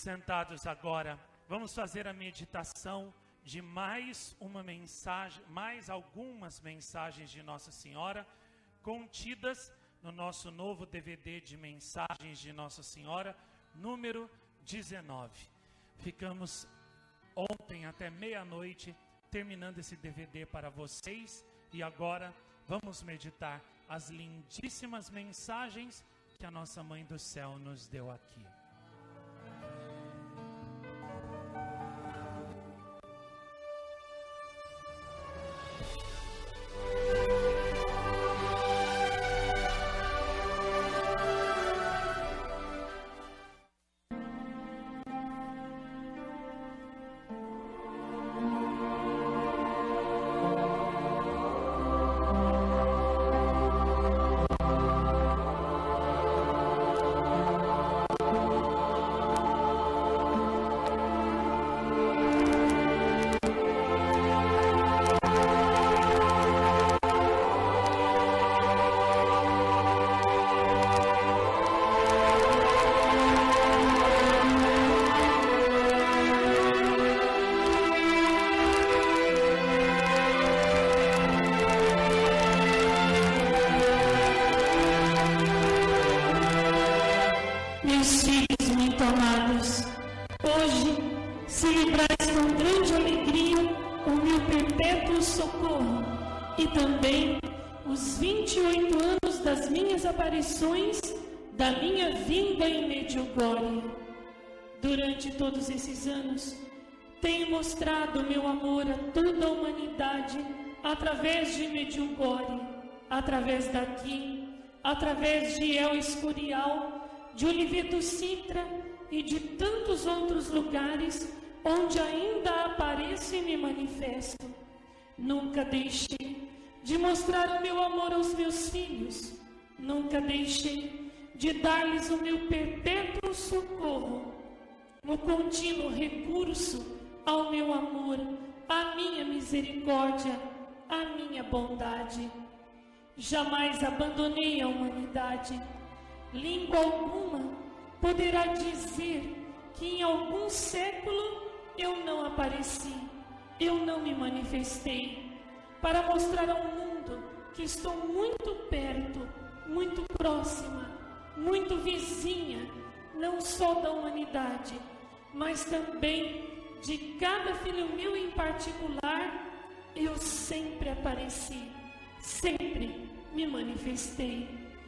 Sentados agora, vamos fazer a meditação de mais uma mensagem, mais algumas mensagens de Nossa Senhora, contidas no nosso novo DVD de mensagens de Nossa Senhora, número 19. Ficamos ontem até meia-noite terminando esse DVD para vocês e agora vamos meditar as lindíssimas mensagens que a nossa Mãe do Céu nos deu aqui. Da minha vinda em Medjugorje. Durante todos esses anos, tenho mostrado meu amor a toda a humanidade através de Medjugorje, através daqui, através de El Escorial, de Oliveto Sintra e de tantos outros lugares onde ainda apareço e me manifesto. Nunca deixei de mostrar o meu amor aos meus filhos. Nunca deixei de dar-lhes o meu perpétuo socorro, o contínuo recurso ao meu amor, à minha misericórdia, à minha bondade. Jamais abandonei a humanidade. Língua alguma poderá dizer que em algum século eu não apareci, eu não me manifestei, para mostrar ao mundo que estou muito perto, muito próxima, muito vizinha, não só da humanidade, mas também de cada filho meu em particular. Eu sempre apareci, sempre me manifestei.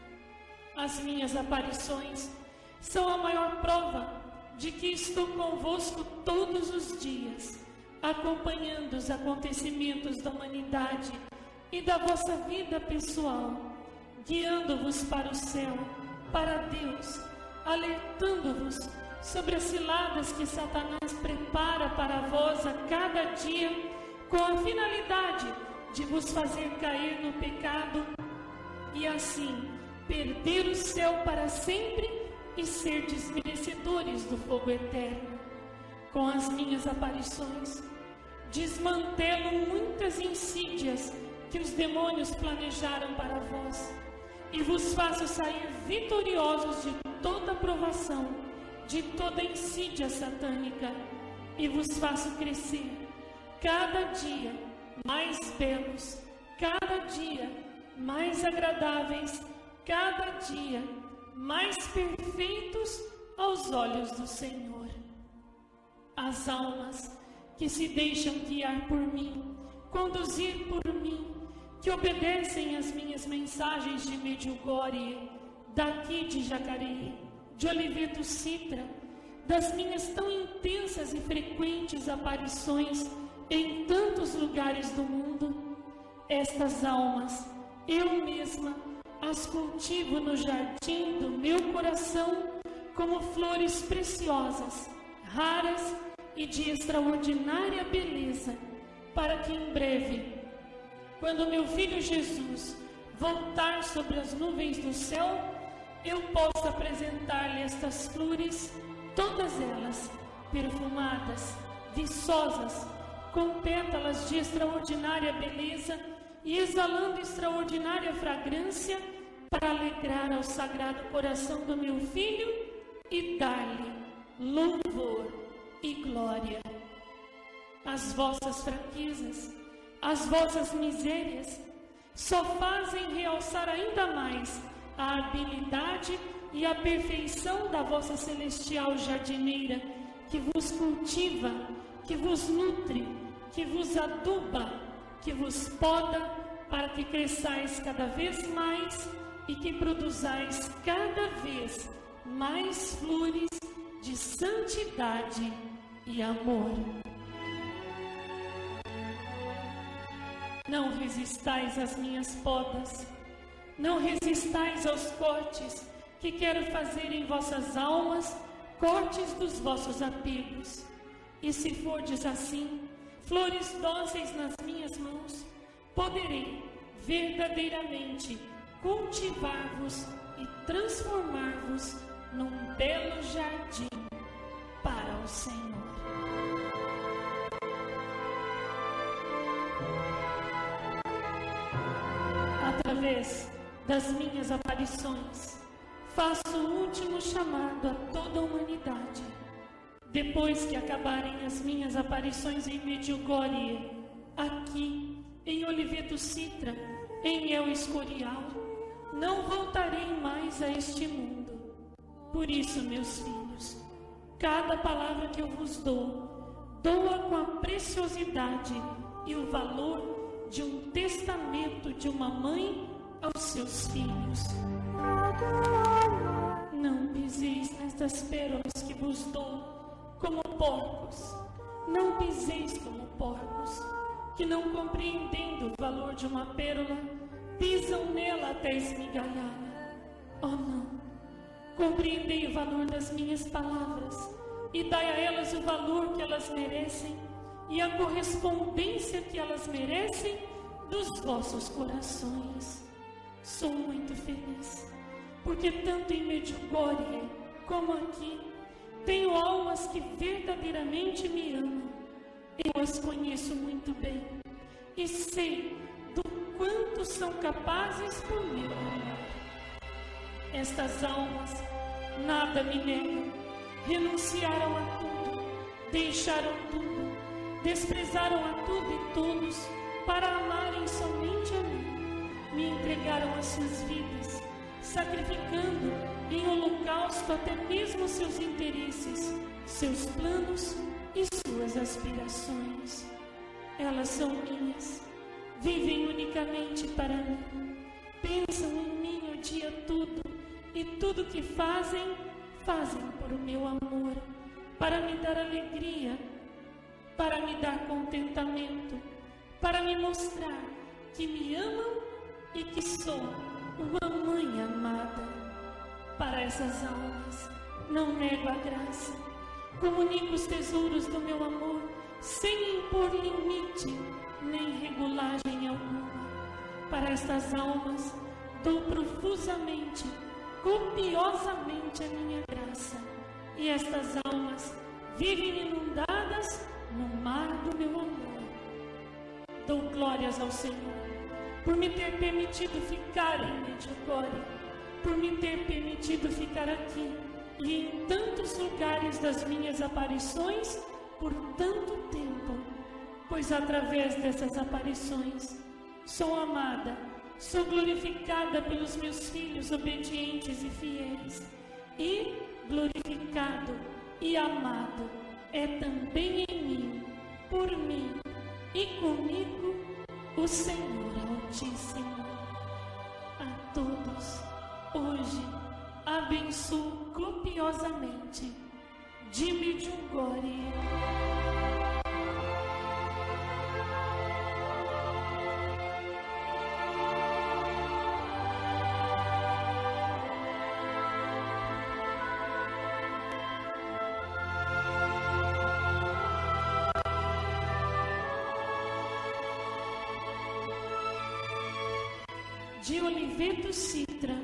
As minhas aparições são a maior prova de que estou convosco todos os dias, acompanhando os acontecimentos da humanidade e da vossa vida pessoal, guiando-vos para o céu, para Deus, alertando-vos sobre as ciladas que Satanás prepara para vós a cada dia, com a finalidade de vos fazer cair no pecado e assim perder o céu para sempre e ser merecedores do fogo eterno. Com as minhas aparições, desmantelo muitas insídias que os demônios planejaram para vós, e vos faço sair vitoriosos de toda provação, de toda insídia satânica, e vos faço crescer cada dia mais belos, cada dia mais agradáveis, cada dia mais perfeitos aos olhos do Senhor. As almas que se deixam guiar por mim, conduzir por mim, que obedecem às minhas mensagens de Medjugorje, daqui de Jacareí, de Oliveto Sintra, das minhas tão intensas e frequentes aparições em tantos lugares do mundo, estas almas, eu mesma, as cultivo no jardim do meu coração como flores preciosas, raras e de extraordinária beleza, para que em breve, quando meu filho Jesus voltar sobre as nuvens do céu, eu possa apresentar-lhe estas flores, todas elas perfumadas, viçosas, com pétalas de extraordinária beleza e exalando extraordinária fragrância, para alegrar ao sagrado coração do meu filho e dar-lhe louvor e glória. As vossas fraquezas, as vossas misérias, só fazem realçar ainda mais a habilidade e a perfeição da vossa celestial jardineira, que vos cultiva, que vos nutre, que vos aduba, que vos poda, para que cresçais cada vez mais e que produzais cada vez mais flores de santidade e amor. Não resistais às minhas podas, não resistais aos cortes que quero fazer em vossas almas, cortes dos vossos apegos. E se fordes assim, flores dóceis nas minhas mãos, poderei verdadeiramente cultivar-vos e transformar-vos num belo jardim para o Senhor. Através das minhas aparições, faço o último chamado a toda a humanidade. Depois que acabarem as minhas aparições em Medjugorje, aqui em Oliveto Citra, em El Escorial, não voltarei mais a este mundo. Por isso, meus filhos, cada palavra que eu vos dou, doa com a preciosidade e o valor de um testamento de uma mãe aos seus filhos. Não piseis nestas pérolas que vos dou como porcos. Não piseis como porcos, que não compreendendo o valor de uma pérola, pisam nela até esmigalhá-la. Oh não! Compreendei o valor das minhas palavras e dai a elas o valor que elas merecem e a correspondência que elas merecem dos vossos corações. Sou muito feliz, porque tanto em Medjugorje como aqui tenho almas que verdadeiramente me amam. Eu as conheço muito bem e sei do quanto são capazes por meu amor. Estas almas nada me negam, renunciaram a tudo, deixaram tudo, desprezaram a tudo e todos para amarem somente a mim. Me entregaram as suas vidas, sacrificando em holocausto até mesmo seus interesses, seus planos e suas aspirações. Elas são minhas, vivem unicamente para mim, pensam em mim o dia todo e tudo que fazem, fazem por o meu amor, para me dar alegria, para me dar contentamento, para me mostrar que me amam e que sou uma mãe amada. Para essas almas não nego a graça, comunico os tesouros do meu amor sem impor limite nem regulagem alguma. Para estas almas dou profusamente, copiosamente a minha graça, e estas almas vivem inundadas no mar do meu amor. Dou glórias ao Senhor por me ter permitido ficar em Medjugorje, por me ter permitido ficar aqui e em tantos lugares das minhas aparições por tanto tempo, pois através dessas aparições sou amada, sou glorificada pelos meus filhos obedientes e fiéis, e glorificado e amado é também em mim, por mim e comigo, o Senhor Altíssimo. A todos, hoje, abençoo copiosamente de Medjugorje. De Oliveto Citra.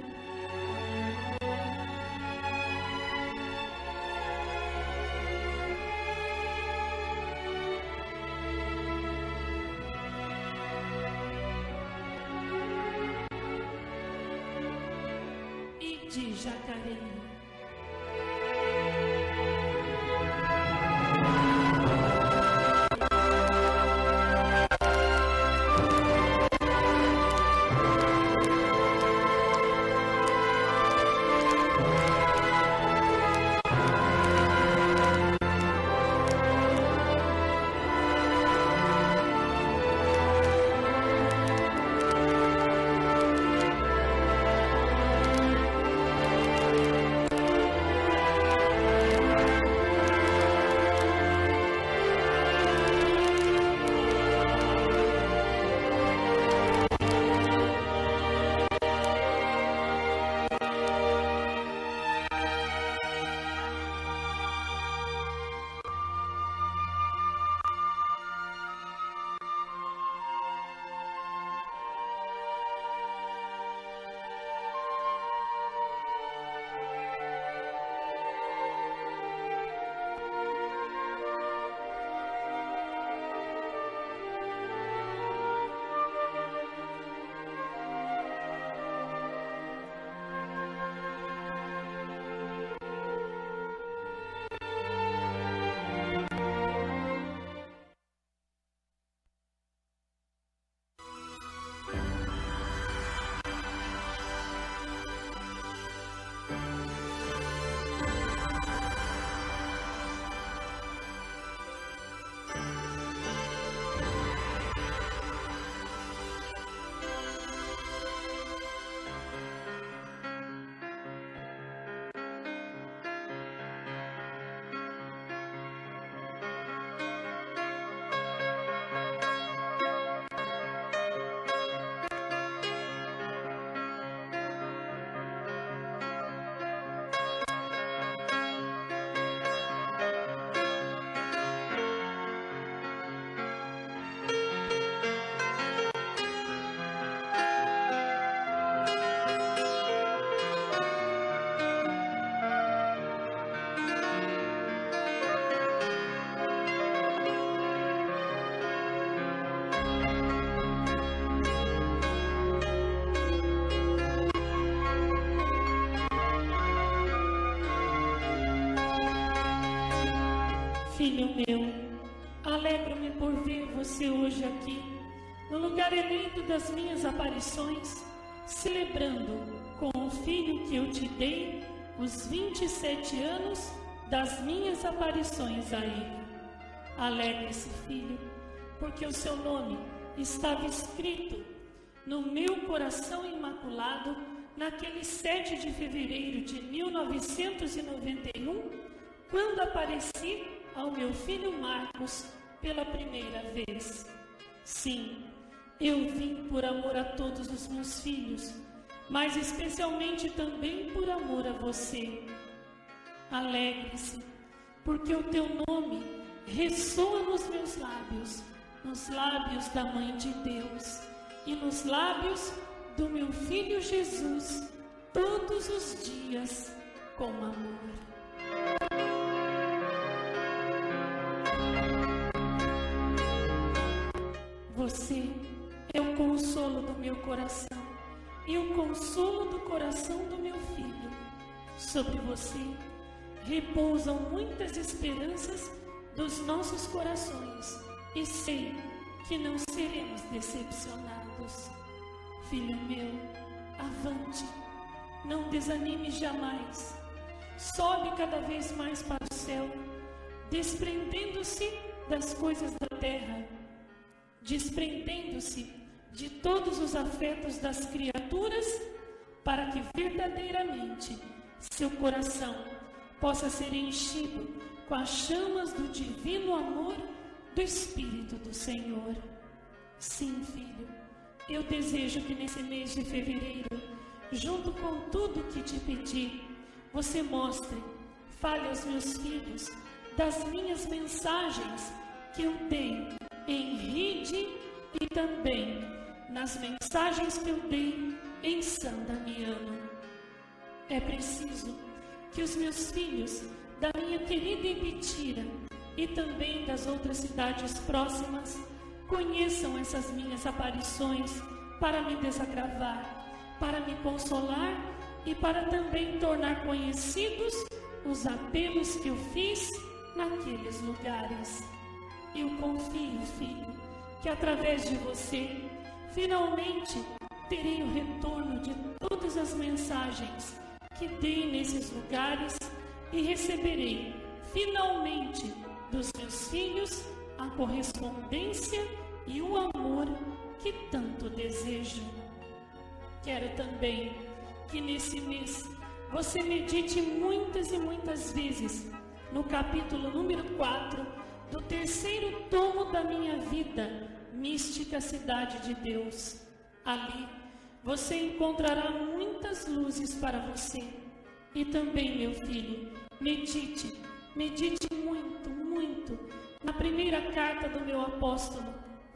E de Jacareí. Filho meu, alegro-me por ver você hoje aqui, no lugar eleito das minhas aparições, celebrando com o filho que eu te dei os 27 anos das minhas aparições a ele. Alegre-se, filho, porque o seu nome estava escrito no meu coração imaculado naquele 7 de fevereiro de 1991, quando apareci ao meu filho Marcos pela primeira vez. Sim, eu vim por amor a todos os meus filhos, mas especialmente também por amor a você. Alegre-se, porque o teu nome ressoa nos meus lábios, nos lábios da Mãe de Deus e nos lábios do meu Filho Jesus, todos os dias, com amor. Você é o consolo do meu coração e o consolo do coração do meu filho. Sobre você repousam muitas esperanças dos nossos corações e sei que não seremos decepcionados. Filho meu, avante, não desanime jamais. Sobe cada vez mais para o céu, desprendendo-se das coisas da terra, desprendendo-se de todos os afetos das criaturas, para que verdadeiramente seu coração possa ser enchido com as chamas do divino amor do Espírito do Senhor. Sim, filho, eu desejo que nesse mês de fevereiro, junto com tudo que te pedi, você mostre, fale aos meus filhos das minhas mensagens que eu dei em Ride e também nas mensagens que eu dei em San Damiano. É preciso que os meus filhos da minha querida Ibitira e também das outras cidades próximas conheçam essas minhas aparições para me desagravar, para me consolar e para também tornar conhecidos os apelos que eu fiz naqueles lugares. Eu confio, filho, que através de você, finalmente terei o retorno de todas as mensagens que dei nesses lugares e receberei, finalmente, dos meus filhos a correspondência e o amor que tanto desejo. Quero também que nesse mês você medite muitas e muitas vezes no capítulo número 4 do terceiro tomo da minha vida, Mística Cidade de Deus. Ali você encontrará muitas luzes para você. E também, meu filho, medite muito, muito na primeira carta do meu apóstolo,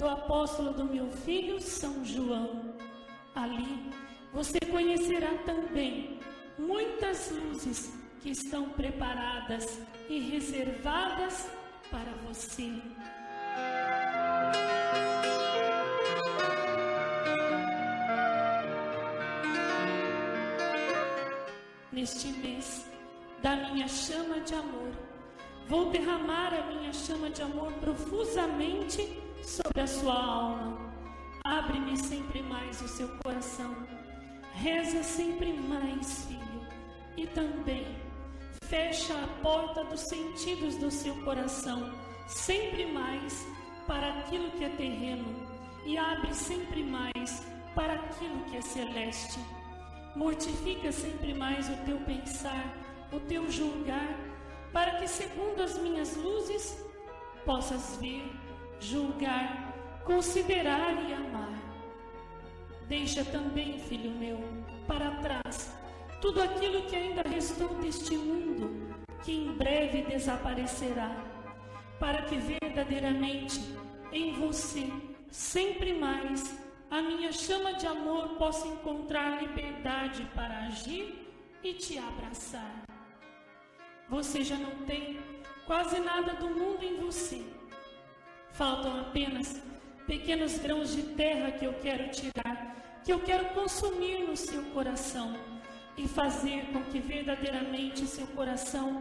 do meu filho São João. Ali você conhecerá também muitas luzes que estão preparadas e reservadas para você. Neste mês da minha chama de amor, vou derramar a minha chama de amor profusamente sobre a sua alma. Abre-me sempre mais o seu coração. Reza sempre mais, filho. E também fecha a porta dos sentidos do seu coração sempre mais para aquilo que é terreno e abre sempre mais para aquilo que é celeste. Mortifica sempre mais o teu pensar, o teu julgar, para que segundo as minhas luzes possas ver, julgar, considerar e amar. Deixa também, filho meu, para trás tudo aquilo que ainda restou deste mundo, que em breve desaparecerá, para que verdadeiramente em você, sempre mais, a minha chama de amor possa encontrar liberdade para agir e te abraçar. Você já não tem quase nada do mundo em você. Faltam apenas pequenos grãos de terra que eu quero tirar, que eu quero consumir no seu coração e fazer com que verdadeiramente seu coração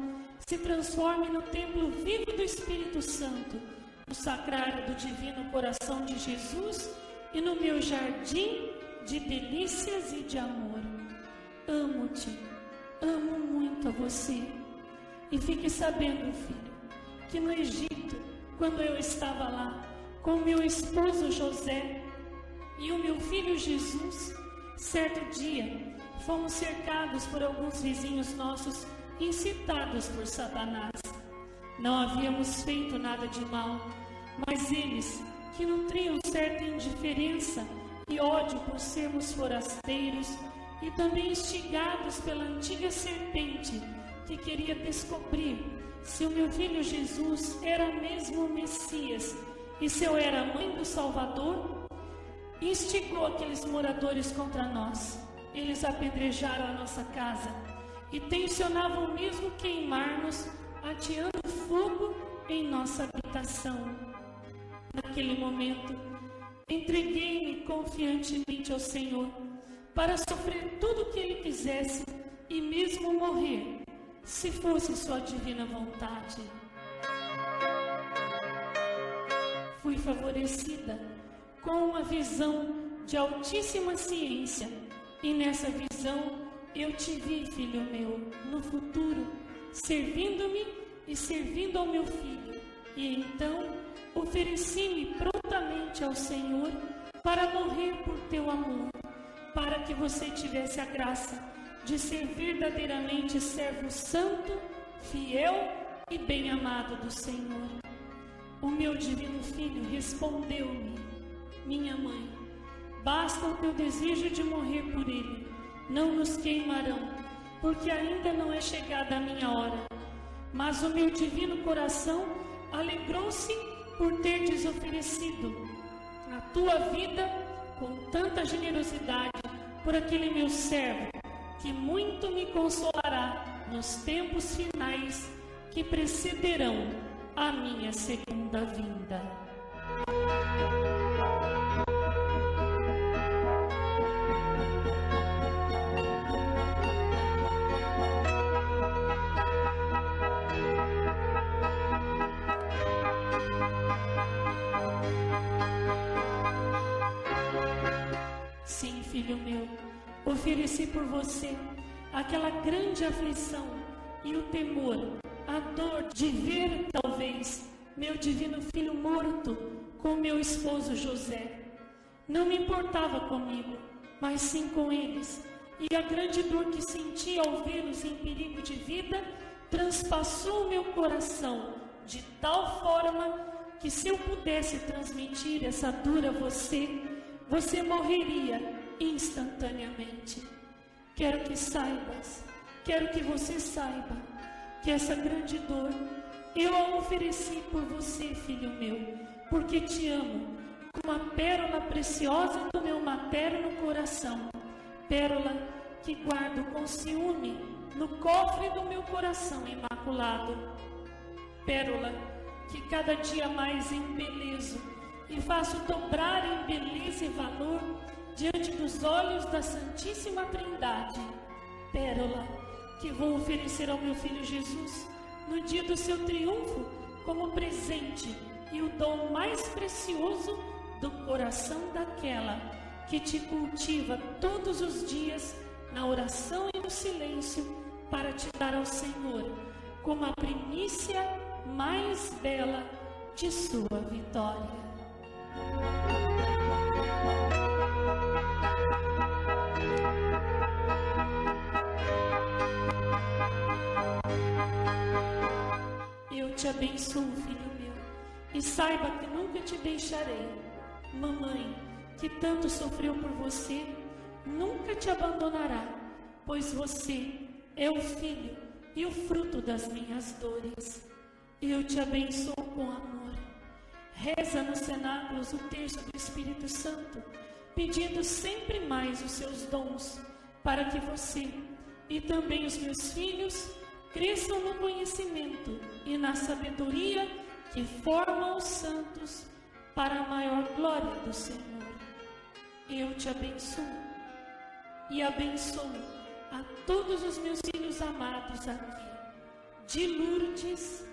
se transforme no templo vivo do Espírito Santo, no sacrário do divino coração de Jesus e no meu jardim de delícias e de amor. Amo-te, amo muito a você. E fique sabendo, filho, que no Egito, quando eu estava lá, com meu esposo José e o meu filho Jesus, certo dia, fomos cercados por alguns vizinhos nossos, incitados por Satanás. Não havíamos feito nada de mal, mas eles, que nutriam certa indiferença e ódio por sermos forasteiros, e também instigados pela antiga serpente, que queria descobrir se o meu filho Jesus era mesmo o Messias e se eu era a mãe do Salvador, instigou aqueles moradores contra nós. Eles apedrejaram a nossa casa e tensionavam mesmo queimar-nos, ateando fogo em nossa habitação. Naquele momento, entreguei-me confiantemente ao Senhor para sofrer tudo o que Ele quisesse e mesmo morrer, se fosse sua divina vontade. Fui favorecida com uma visão de altíssima ciência, e nessa visão eu te vi, filho meu, no futuro, servindo-me e servindo ao meu filho. E então ofereci-me prontamente ao Senhor para morrer por teu amor, para que você tivesse a graça de ser verdadeiramente servo santo, fiel e bem-amado do Senhor. O meu divino filho respondeu-me: minha mãe, basta o teu desejo de morrer por ele, não nos queimarão, porque ainda não é chegada a minha hora. Mas o meu divino coração alegrou-se por teres oferecido a tua vida com tanta generosidade por aquele meu servo, que muito me consolará nos tempos finais que precederão a minha segunda vinda. Sim, filho meu, ofereci por você aquela grande aflição e o temor, a dor de ver, talvez, meu divino filho morto com meu esposo José. Não me importava comigo, mas sim com eles, e a grande dor que senti ao vê-los em perigo de vida transpassou o meu coração de tal forma que, se eu pudesse transmitir essa dor a você, você morreria instantaneamente. Quero que saibas, quero que você saiba, que essa grande dor eu a ofereci por você, filho meu, porque te amo, como a pérola preciosa do meu materno coração, pérola que guardo com ciúme no cofre do meu coração imaculado, pérola que cada dia mais embelezo e faço dobrar em beleza e valor diante dos olhos da Santíssima Trindade, pérola que vou oferecer ao meu filho Jesus no dia do seu triunfo como presente e o dom mais precioso do coração daquela que te cultiva todos os dias na oração e no silêncio para te dar ao Senhor como a primícia mais bela de sua vitória. Eu te abençoo, filho meu, e saiba que nunca te deixarei. Mamãe, que tanto sofreu por você, nunca te abandonará, pois você é o filho e o fruto das minhas dores. Eu te abençoo com amor. Reza nos cenáculos o terço do Espírito Santo, pedindo sempre mais os seus dons, para que você e também os meus filhos cresçam no conhecimento e na sabedoria que formam os santos para a maior glória do Senhor. Eu te abençoo e abençoo a todos os meus filhos amados aqui, de Lourdes,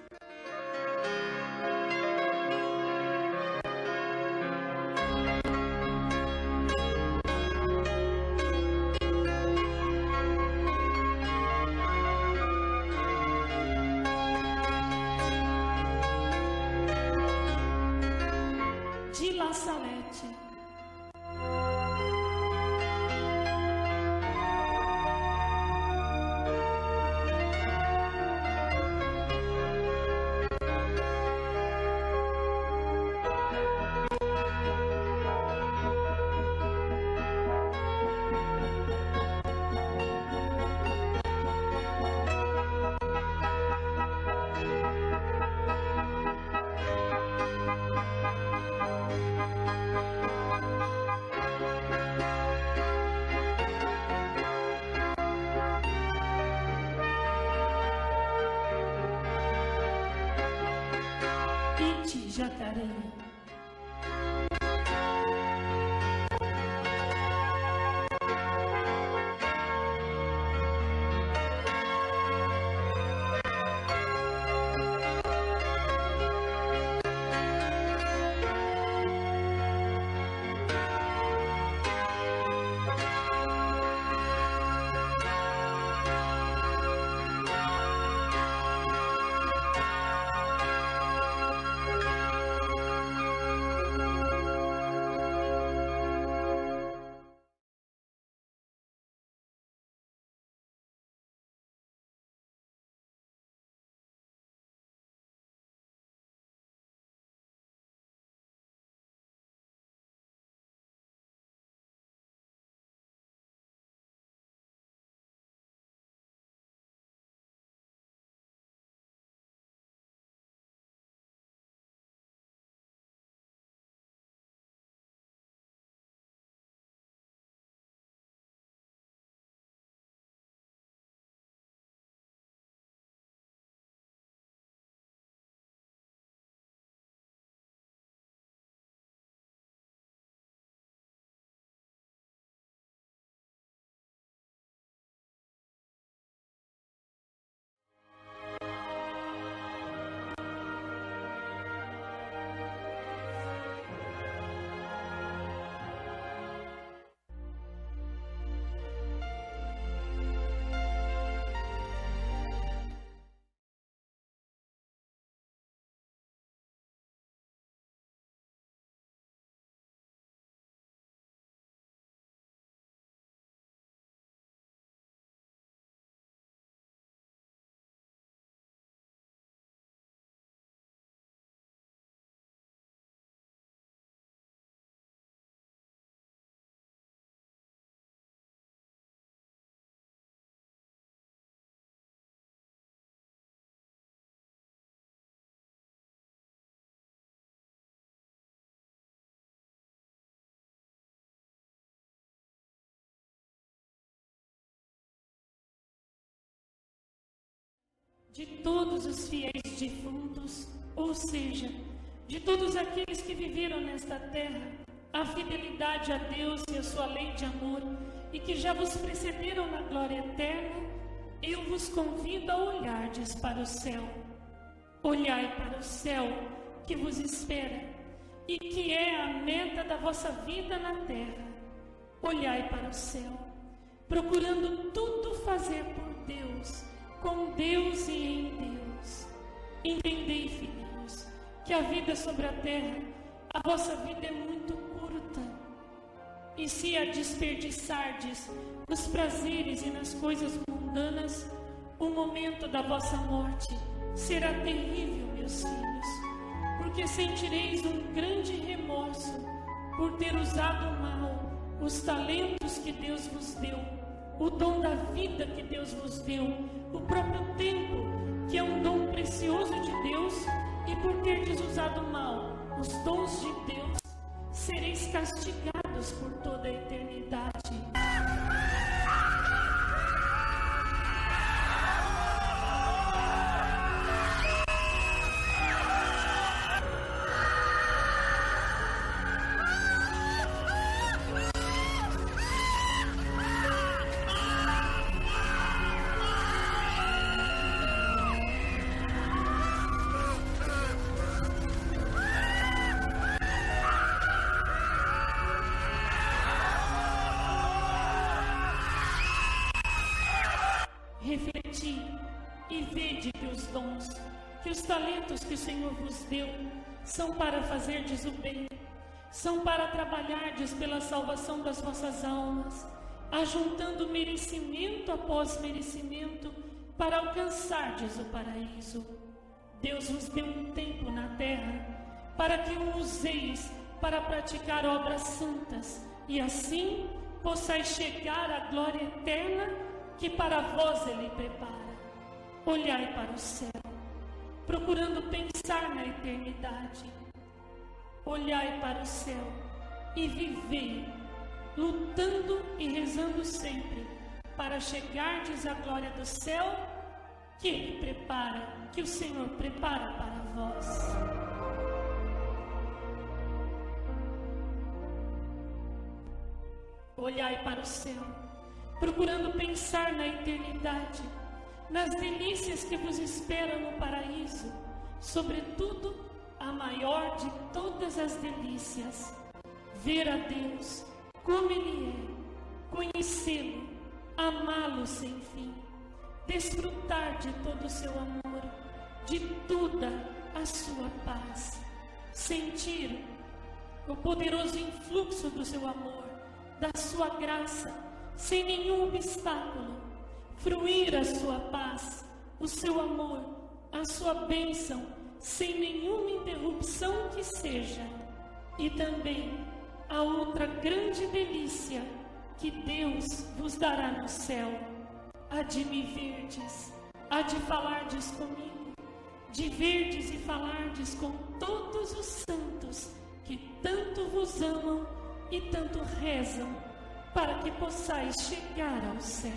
de La Salete, Jacaré. De todos os fiéis defuntos, ou seja, de todos aqueles que viveram nesta terra, a fidelidade a Deus e a sua lei de amor, e que já vos precederam na glória eterna, eu vos convido a olhardes para o céu. Olhai para o céu que vos espera, e que é a meta da vossa vida na terra. Olhai para o céu, procurando tudo fazer por Deus, com Deus e em Deus. Entendei, filhinhos, que a vida sobre a terra, a vossa vida é muito curta. E se a desperdiçardes nos prazeres e nas coisas mundanas, o momento da vossa morte será terrível, meus filhos, porque sentireis um grande remorso por ter usado mal os talentos que Deus vos deu, o dom da vida que Deus vos deu, o próprio tempo, que é um dom precioso de Deus, e por terdes usado mal os dons de Deus, sereis castigados por toda a eternidade. que os talentos que o Senhor vos deu são para fazerdes o bem, são para trabalhardes pela salvação das vossas almas, ajuntando merecimento após merecimento para alcançardes o paraíso. Deus vos deu um tempo na terra para que o useis para praticar obras santas e assim possais chegar à glória eterna que para vós Ele prepara. Olhai para o céu, procurando pensar na eternidade. Olhai para o céu e vivei, lutando e rezando sempre para chegardes à glória do céu que Ele prepara, que o Senhor prepara para vós. Olhai para o céu, procurando pensar na eternidade, nas delícias que vos esperam no paraíso, sobretudo a maior de todas as delícias, ver a Deus como Ele é, conhecê-lo, amá-lo sem fim, desfrutar de todo o seu amor, de toda a sua paz, sentir o poderoso influxo do seu amor, da sua graça, sem nenhum obstáculo, fruir a sua paz, o seu amor, a sua bênção, sem nenhuma interrupção que seja. E também a outra grande delícia que Deus vos dará no céu, a de me verdes, a de falardes comigo, de verdes e falardes com todos os santos que tanto vos amam e tanto rezam para que possais chegar ao céu.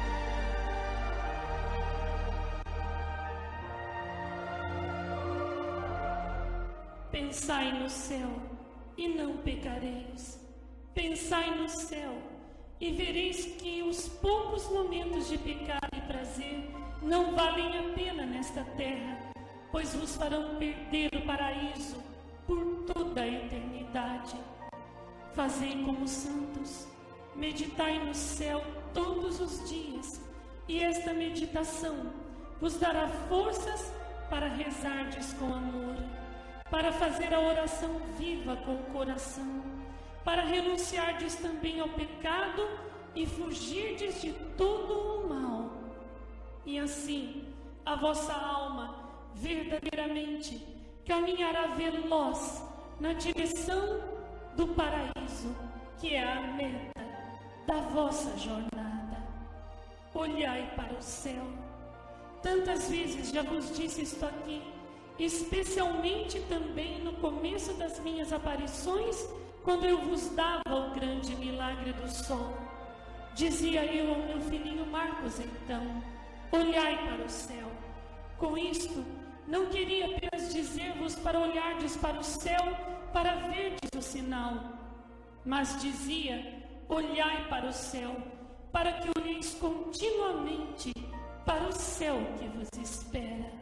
Pensai no céu e não pecareis. Pensai no céu e vereis que os poucos momentos de pecado e prazer não valem a pena nesta terra, pois vos farão perder o paraíso por toda a eternidade. Fazei como os santos, meditai no céu todos os dias, e esta meditação vos dará forças para rezardes com amor, para fazer a oração viva com o coração, para renunciardes também ao pecado e fugirdes de todo o mal. E assim, a vossa alma verdadeiramente caminhará veloz na direção do paraíso, que é a meta da vossa jornada. Olhai para o céu. Tantas vezes já vos disse isto aqui, especialmente também no começo das minhas aparições, quando eu vos dava o grande milagre do sol. Dizia eu ao meu filhinho Marcos então, olhai para o céu. Com isto, não queria apenas dizer-vos para olhardes para o céu, para verdes o sinal, mas dizia, olhai para o céu, para que olheis continuamente para o céu que vos espera.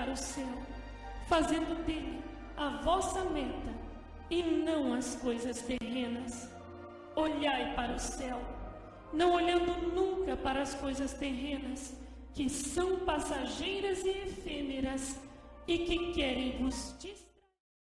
para o céu, fazendo dele a vossa meta e não as coisas terrenas. Olhai para o céu, não olhando nunca para as coisas terrenas, que são passageiras e efêmeras e que querem vos distrair.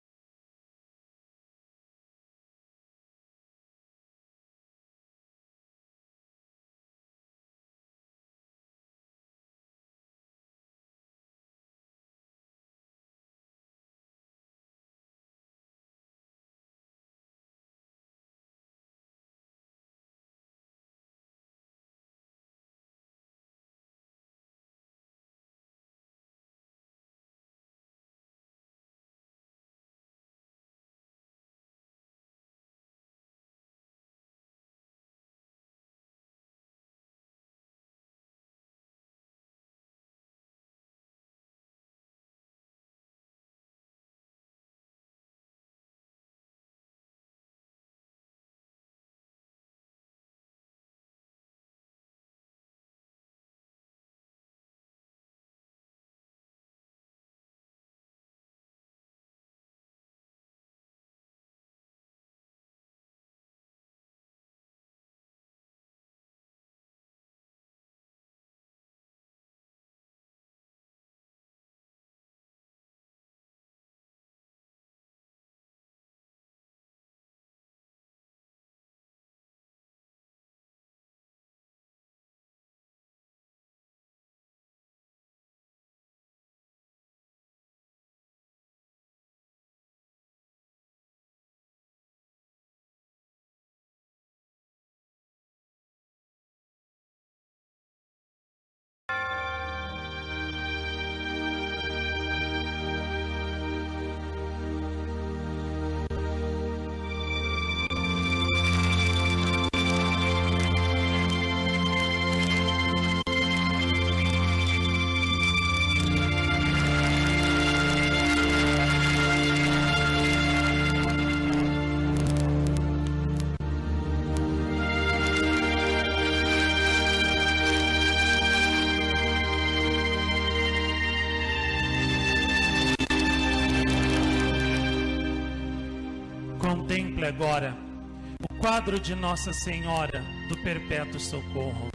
Contemple agora o quadro de Nossa Senhora do Perpétuo Socorro.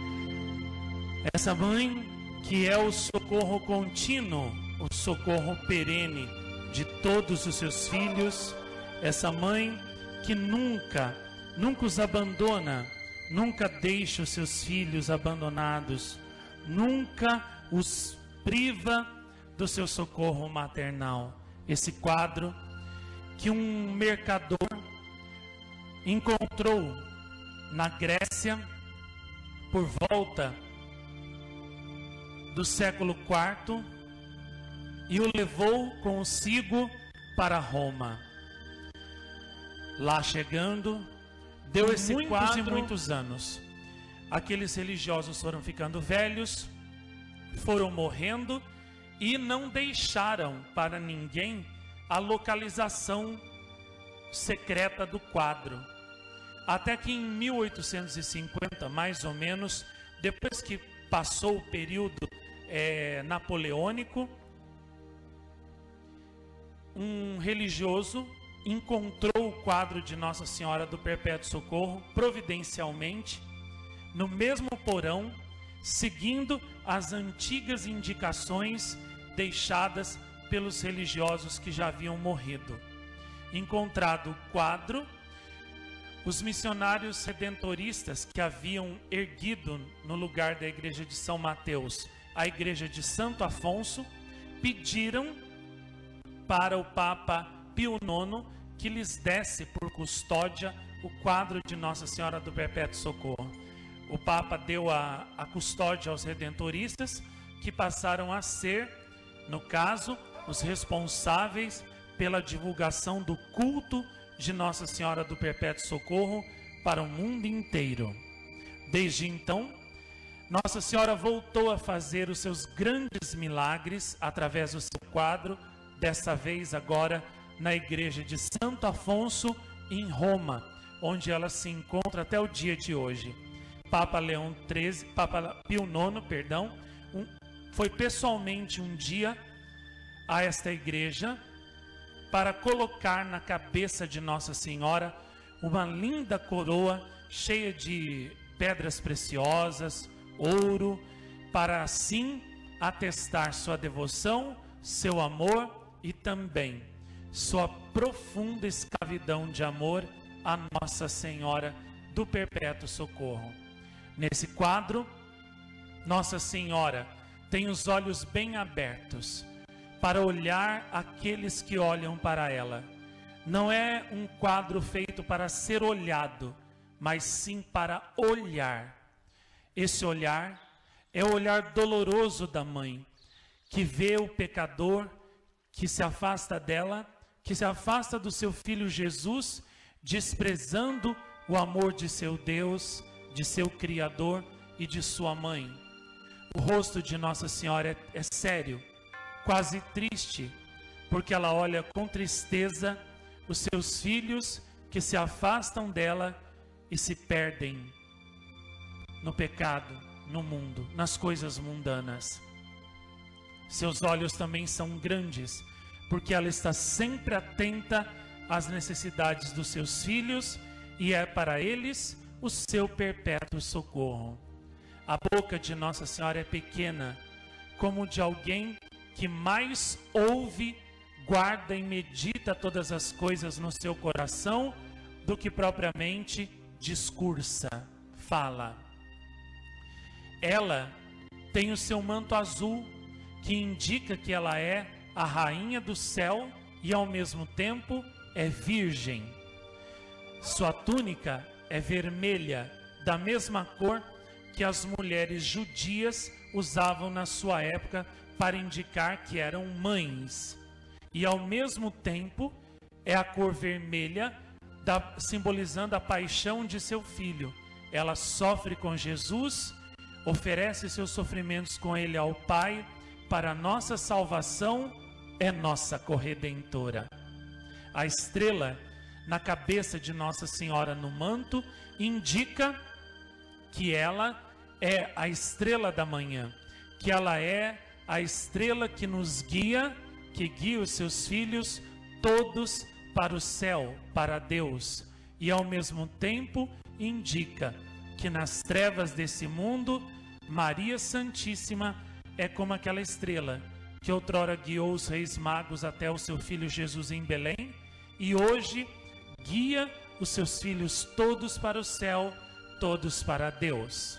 Essa mãe que é o socorro contínuo, o socorro perene de todos os seus filhos. Essa mãe que nunca os abandona, nunca deixa os seus filhos abandonados, nunca os priva do seu socorro maternal. Esse quadro que um mercador encontrou na Grécia por volta do século IV e o levou consigo para Roma. Lá chegando, deu esse quadro e muitos anos. Aqueles religiosos foram ficando velhos, foram morrendo e não deixaram para ninguém a localização secreta do quadro. Até que em 1850, mais ou menos, depois que passou o período napoleônico, um religioso encontrou o quadro de Nossa Senhora do Perpétuo Socorro, providencialmente, no mesmo porão, seguindo as antigas indicações deixadas pelos religiosos que já haviam morrido. Encontrado o quadro, os missionários redentoristas que haviam erguido no lugar da igreja de São Mateus a igreja de Santo Afonso, pediram para o Papa Pio IX que lhes desse por custódia o quadro de Nossa Senhora do Perpétuo Socorro. O Papa deu a custódia aos redentoristas, que passaram a ser, no caso, os responsáveis pela divulgação do culto de Nossa Senhora do Perpétuo Socorro para o mundo inteiro. Desde então, Nossa Senhora voltou a fazer os seus grandes milagres através do seu quadro, dessa vez agora na igreja de Santo Afonso, em Roma, onde ela se encontra até o dia de hoje. Papa Pio IX, foi pessoalmente um dia a esta igreja para colocar na cabeça de Nossa Senhora uma linda coroa cheia de pedras preciosas, ouro, para assim atestar sua devoção, seu amor e também sua profunda escravidão de amor a Nossa Senhora do Perpétuo Socorro. Nesse quadro, Nossa Senhora tem os olhos bem abertos para olhar aqueles que olham para ela. Não é um quadro feito para ser olhado, mas sim para olhar. Esse olhar é o olhar doloroso da mãe, que vê o pecador, que se afasta dela, que se afasta do seu filho Jesus, desprezando o amor de seu Deus, de seu Criador e de sua mãe. O rosto de Nossa Senhora é sério, quase triste, porque ela olha com tristeza os seus filhos que se afastam dela e se perdem no pecado, no mundo, nas coisas mundanas. Seus olhos também são grandes, porque ela está sempre atenta às necessidades dos seus filhos e é para eles o seu perpétuo socorro. A boca de Nossa Senhora é pequena, como de alguém que mais ouve, guarda e medita todas as coisas no seu coração do que propriamente discursa, fala. Ela tem o seu manto azul, que indica que ela é a rainha do céu e ao mesmo tempo é virgem. Sua túnica é vermelha, da mesma cor que as mulheres judias usavam na sua época para indicar que eram mães. E ao mesmo tempo é a cor vermelha, simbolizando a paixão de seu filho. Ela sofre com Jesus, oferece seus sofrimentos com ele ao Pai, para nossa salvação, é nossa corredentora. A estrela na cabeça de Nossa Senhora no manto indica que ela é a estrela da manhã, que ela é a estrela que nos guia, que guia os seus filhos todos para o céu, para Deus, e ao mesmo tempo indica que nas trevas desse mundo, Maria Santíssima é como aquela estrela que outrora guiou os reis magos até o seu filho Jesus em Belém, e hoje guia os seus filhos todos para o céu, todos para Deus.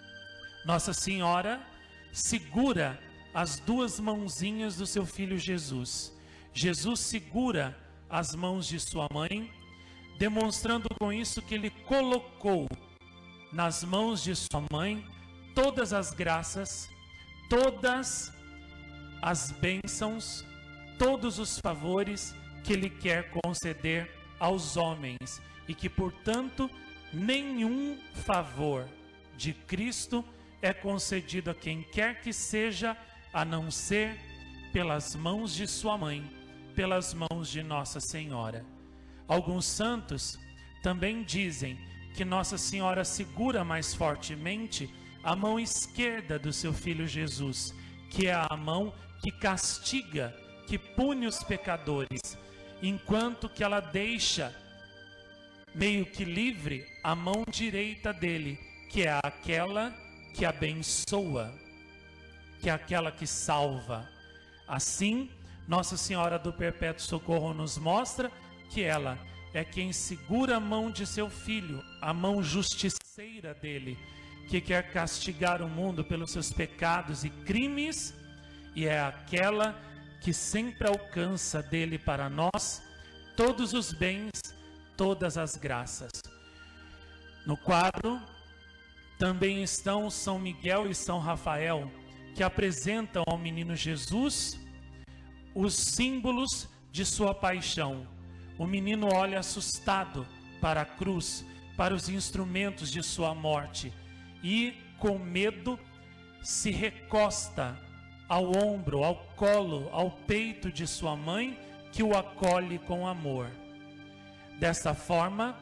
Nossa Senhora segura as duas mãozinhas do seu filho Jesus. Jesus segura as mãos de sua mãe, demonstrando com isso que ele colocou nas mãos de sua mãe todas as graças, todas as bênçãos, todos os favores que ele quer conceder aos homens, e que, portanto, nenhum favor de Cristo é concedido a quem quer que seja, a não ser pelas mãos de sua mãe, pelas mãos de Nossa Senhora. Alguns santos também dizem que Nossa Senhora segura mais fortemente a mão esquerda do seu filho Jesus, que é a mão que castiga, que pune os pecadores, enquanto que ela deixa meio que livre a mão direita dele, que é aquela que abençoa, que é aquela que salva. Assim, Nossa Senhora do Perpétuo Socorro nos mostra que ela é quem segura a mão de seu filho, a mão justiceira dele, que quer castigar o mundo pelos seus pecados e crimes, e é aquela que sempre alcança dele para nós todos os bens, todas as graças. No quadro também estão São Miguel e São Rafael, que apresentam ao menino Jesus os símbolos de sua paixão. O menino olha assustado para a cruz, para os instrumentos de sua morte, e com medo se recosta ao ombro, ao colo, ao peito de sua mãe, que o acolhe com amor. Desta forma,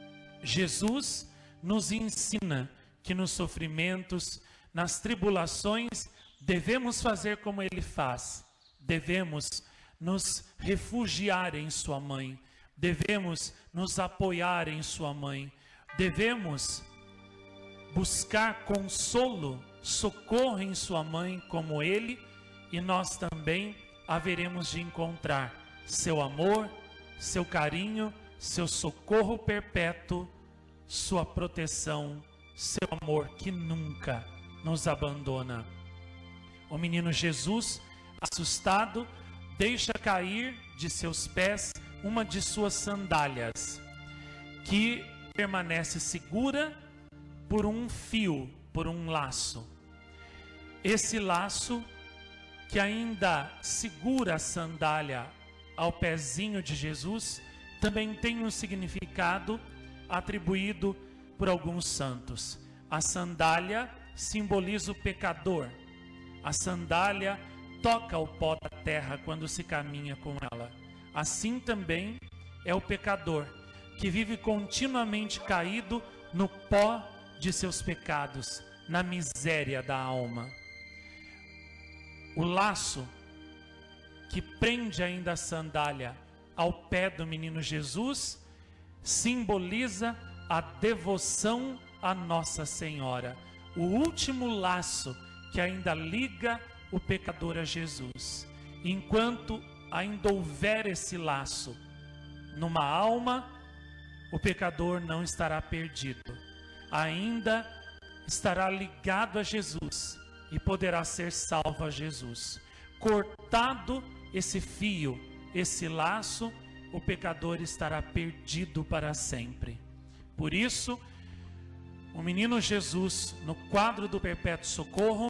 Jesus nos ensina que nos sofrimentos, nas tribulações, devemos fazer como ele faz, devemos nos refugiar em sua mãe, devemos nos apoiar em sua mãe, devemos buscar consolo, socorro em sua mãe como ele, e nós também haveremos de encontrar seu amor, seu carinho, seu socorro perpétuo, sua proteção, seu amor que nunca nos abandona. O menino Jesus, assustado, deixa cair de seus pés uma de suas sandálias, que permanece segura por um fio, por um laço. Esse laço que ainda segura a sandália ao pezinho de Jesus, também tem um significado atribuído por alguns santos. A sandália simboliza o pecador. A sandália toca o pó da terra quando se caminha com ela. Assim também é o pecador, que vive continuamente caído no pó de seus pecados, na miséria da alma. O laço que prende ainda a sandália ao pé do menino Jesus simboliza a devoção a Nossa Senhora, o último laço que ainda liga o pecador a Jesus. Enquanto ainda houver esse laço numa alma, o pecador não estará perdido, ainda estará ligado a Jesus e poderá ser salvo a Jesus. Cortado esse fio, esse laço, o pecador estará perdido para sempre. Por isso, o menino Jesus, no quadro do perpétuo socorro,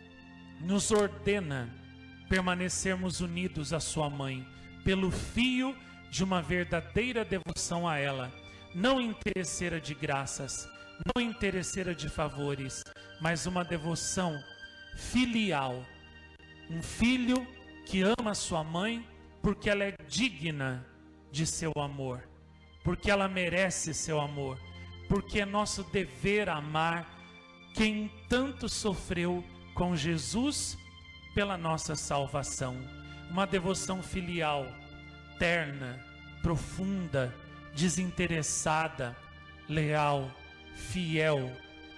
nos ordena permanecermos unidos à sua mãe, pelo fio de uma verdadeira devoção a ela, não interesseira de graças, não interesseira de favores, mas uma devoção filial. Um filho que ama sua mãe porque ela é digna de seu amor, porque ela merece seu amor, porque é nosso dever amar quem tanto sofreu com Jesus pela nossa salvação. Uma devoção filial, terna, profunda, desinteressada, leal, fiel,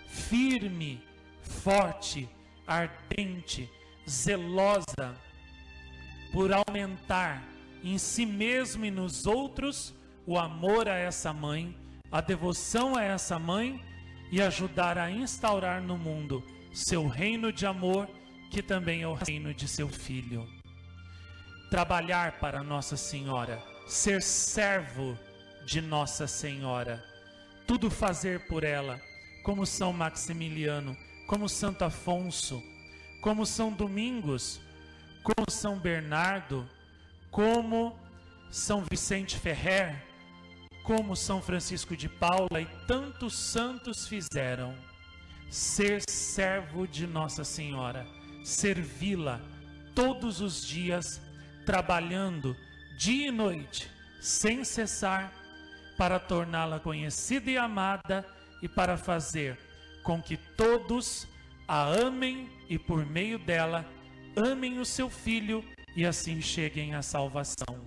firme, forte, ardente, zelosa, por aumentar em si mesmo e nos outros o amor a essa mãe, a devoção a essa mãe, e ajudar a instaurar no mundo seu reino de amor, que também é o reino de seu Filho. Trabalhar para Nossa Senhora, ser servo de Nossa Senhora, tudo fazer por ela, como São Maximiliano, como Santo Afonso, como São Domingos, como São Bernardo, como São Vicente Ferrer, como São Francisco de Paula e tantos santos fizeram. Ser servo de Nossa Senhora, servi-la todos os dias, trabalhando dia e noite, sem cessar, para torná-la conhecida e amada, e para fazer com que todos a amem e por meio dela amem o seu Filho e assim cheguem à salvação.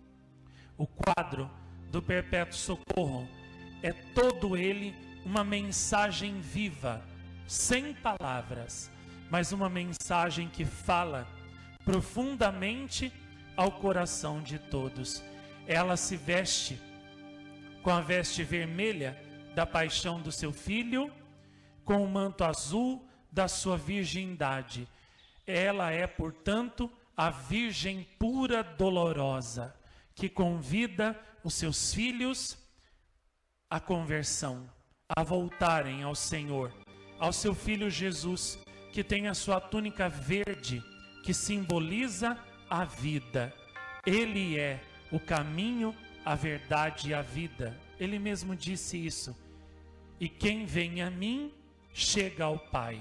O quadro do Perpétuo Socorro é todo ele uma mensagem viva, sem palavras, mas uma mensagem que fala profundamente ao coração de todos. Ela se veste com a veste vermelha da paixão do seu Filho, com o manto azul da sua virgindade. Ela é, portanto, a Virgem pura dolorosa, que convida os seus filhos à conversão, a voltarem ao Senhor, ao seu Filho Jesus, que tem a sua túnica verde, que simboliza a vida. Ele é o caminho, a verdade e a vida. Ele mesmo disse isso. E quem vem a mim, chega ao Pai.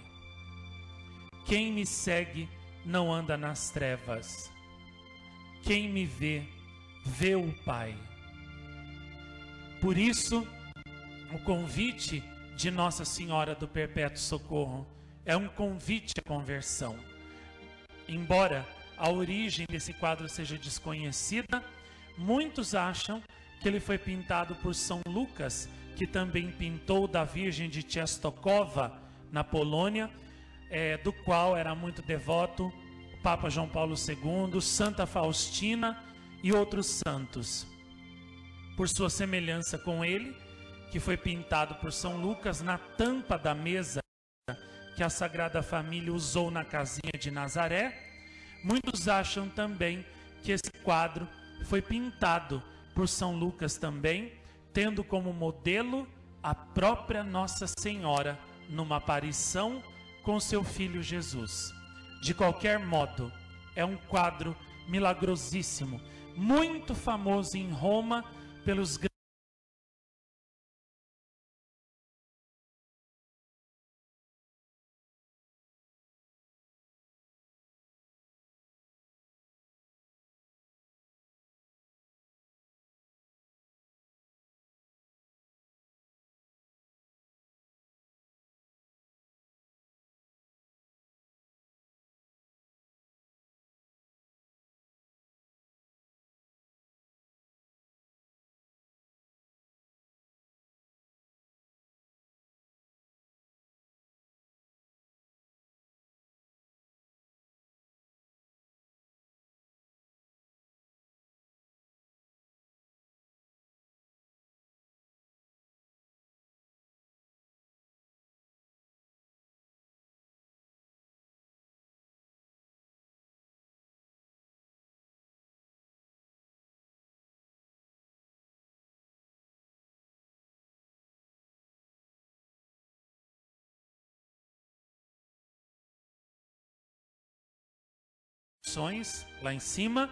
Quem me segue não anda nas trevas. Quem me vê, vê o Pai. Por isso, o convite de Nossa Senhora do Perpétuo Socorro é um convite à conversão. Embora a origem desse quadro seja desconhecida. Muitos acham que ele foi pintado por São Lucas, que também pintou da Virgem de Częstochowa, na Polônia, do qual era muito devoto o Papa João Paulo II, Santa Faustina e outros santos. Por sua semelhança com ele, que foi pintado por São Lucas na tampa da mesa que a Sagrada Família usou na casinha de Nazaré, muitos acham também que esse quadro foi pintado por São Lucas também, tendo como modelo a própria Nossa Senhora numa aparição com seu filho Jesus. De qualquer modo, é um quadro milagrosíssimo, muito famoso em Roma pelos lá em cima,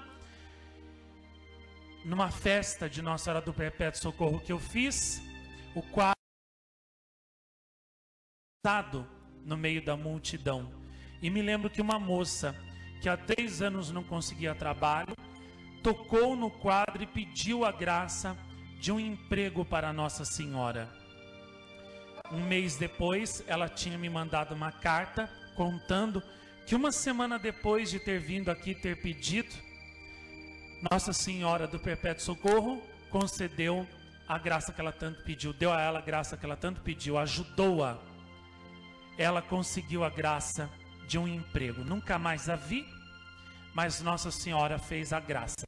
numa festa de Nossa Senhora do Perpétuo Socorro que eu fiz, o quadro no meio da multidão. E me lembro que uma moça que há 3 anos não conseguia trabalho, tocou no quadro e pediu a graça de um emprego para Nossa Senhora. Um mês depois, ela tinha me mandado uma carta contando que uma semana depois de ter vindo aqui ter pedido, Nossa Senhora do Perpétuo Socorro concedeu a graça que ela tanto pediu, deu a ela a graça que ela tanto pediu, ajudou-a. Ela conseguiu a graça de um emprego. Nunca mais a vi, mas Nossa Senhora fez a graça.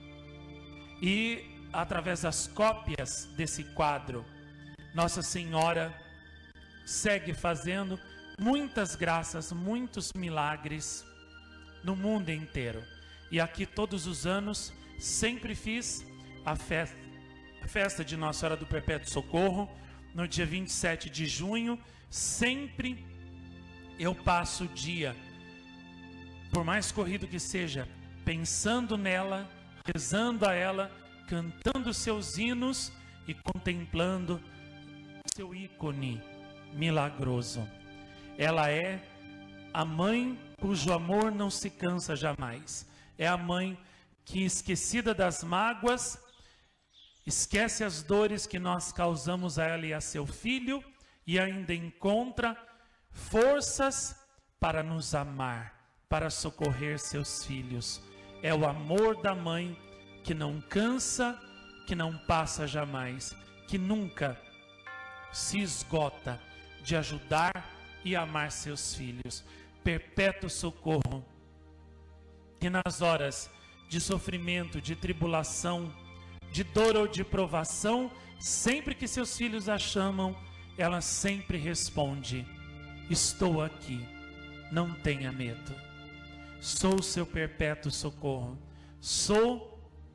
E através das cópias desse quadro, Nossa Senhora segue fazendo muitas graças, muitos milagres no mundo inteiro. E aqui todos os anos sempre fiz a festa de Nossa Senhora do Perpétuo Socorro, no dia 27 de junho, sempre eu passo o dia, por mais corrido que seja, pensando nela, rezando a ela, cantando seus hinos e contemplando seu ícone milagroso. Ela é a mãe cujo amor não se cansa jamais. É a mãe que, esquecida das mágoas, esquece as dores que nós causamos a ela e a seu filho, e ainda encontra forças para nos amar, para socorrer seus filhos. É o amor da mãe que não cansa, que não passa jamais, que nunca se esgota de ajudar e amar seus filhos. Perpétuo socorro, que nas horas de sofrimento, de tribulação, de dor ou de provação, sempre que seus filhos a chamam, ela sempre responde: estou aqui, não tenha medo. Sou o seu perpétuo socorro, sou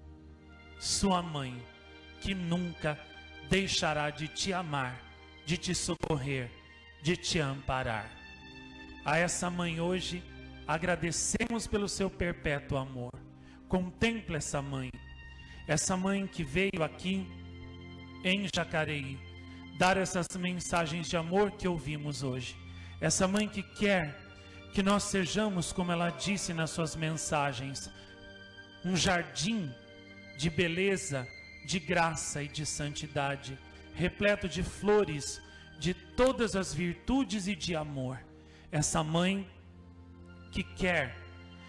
sua mãe, que nunca deixará de te amar, de te socorrer, de te amparar. A essa mãe hoje agradecemos pelo seu perpétuo amor. Contempla essa mãe que veio aqui em Jacareí dar essas mensagens de amor que ouvimos hoje. Essa mãe que quer que nós sejamos, como ela disse nas suas mensagens, um jardim de beleza, de graça e de santidade, repleto de flores, de todas as virtudes e de amor. Essa mãe que quer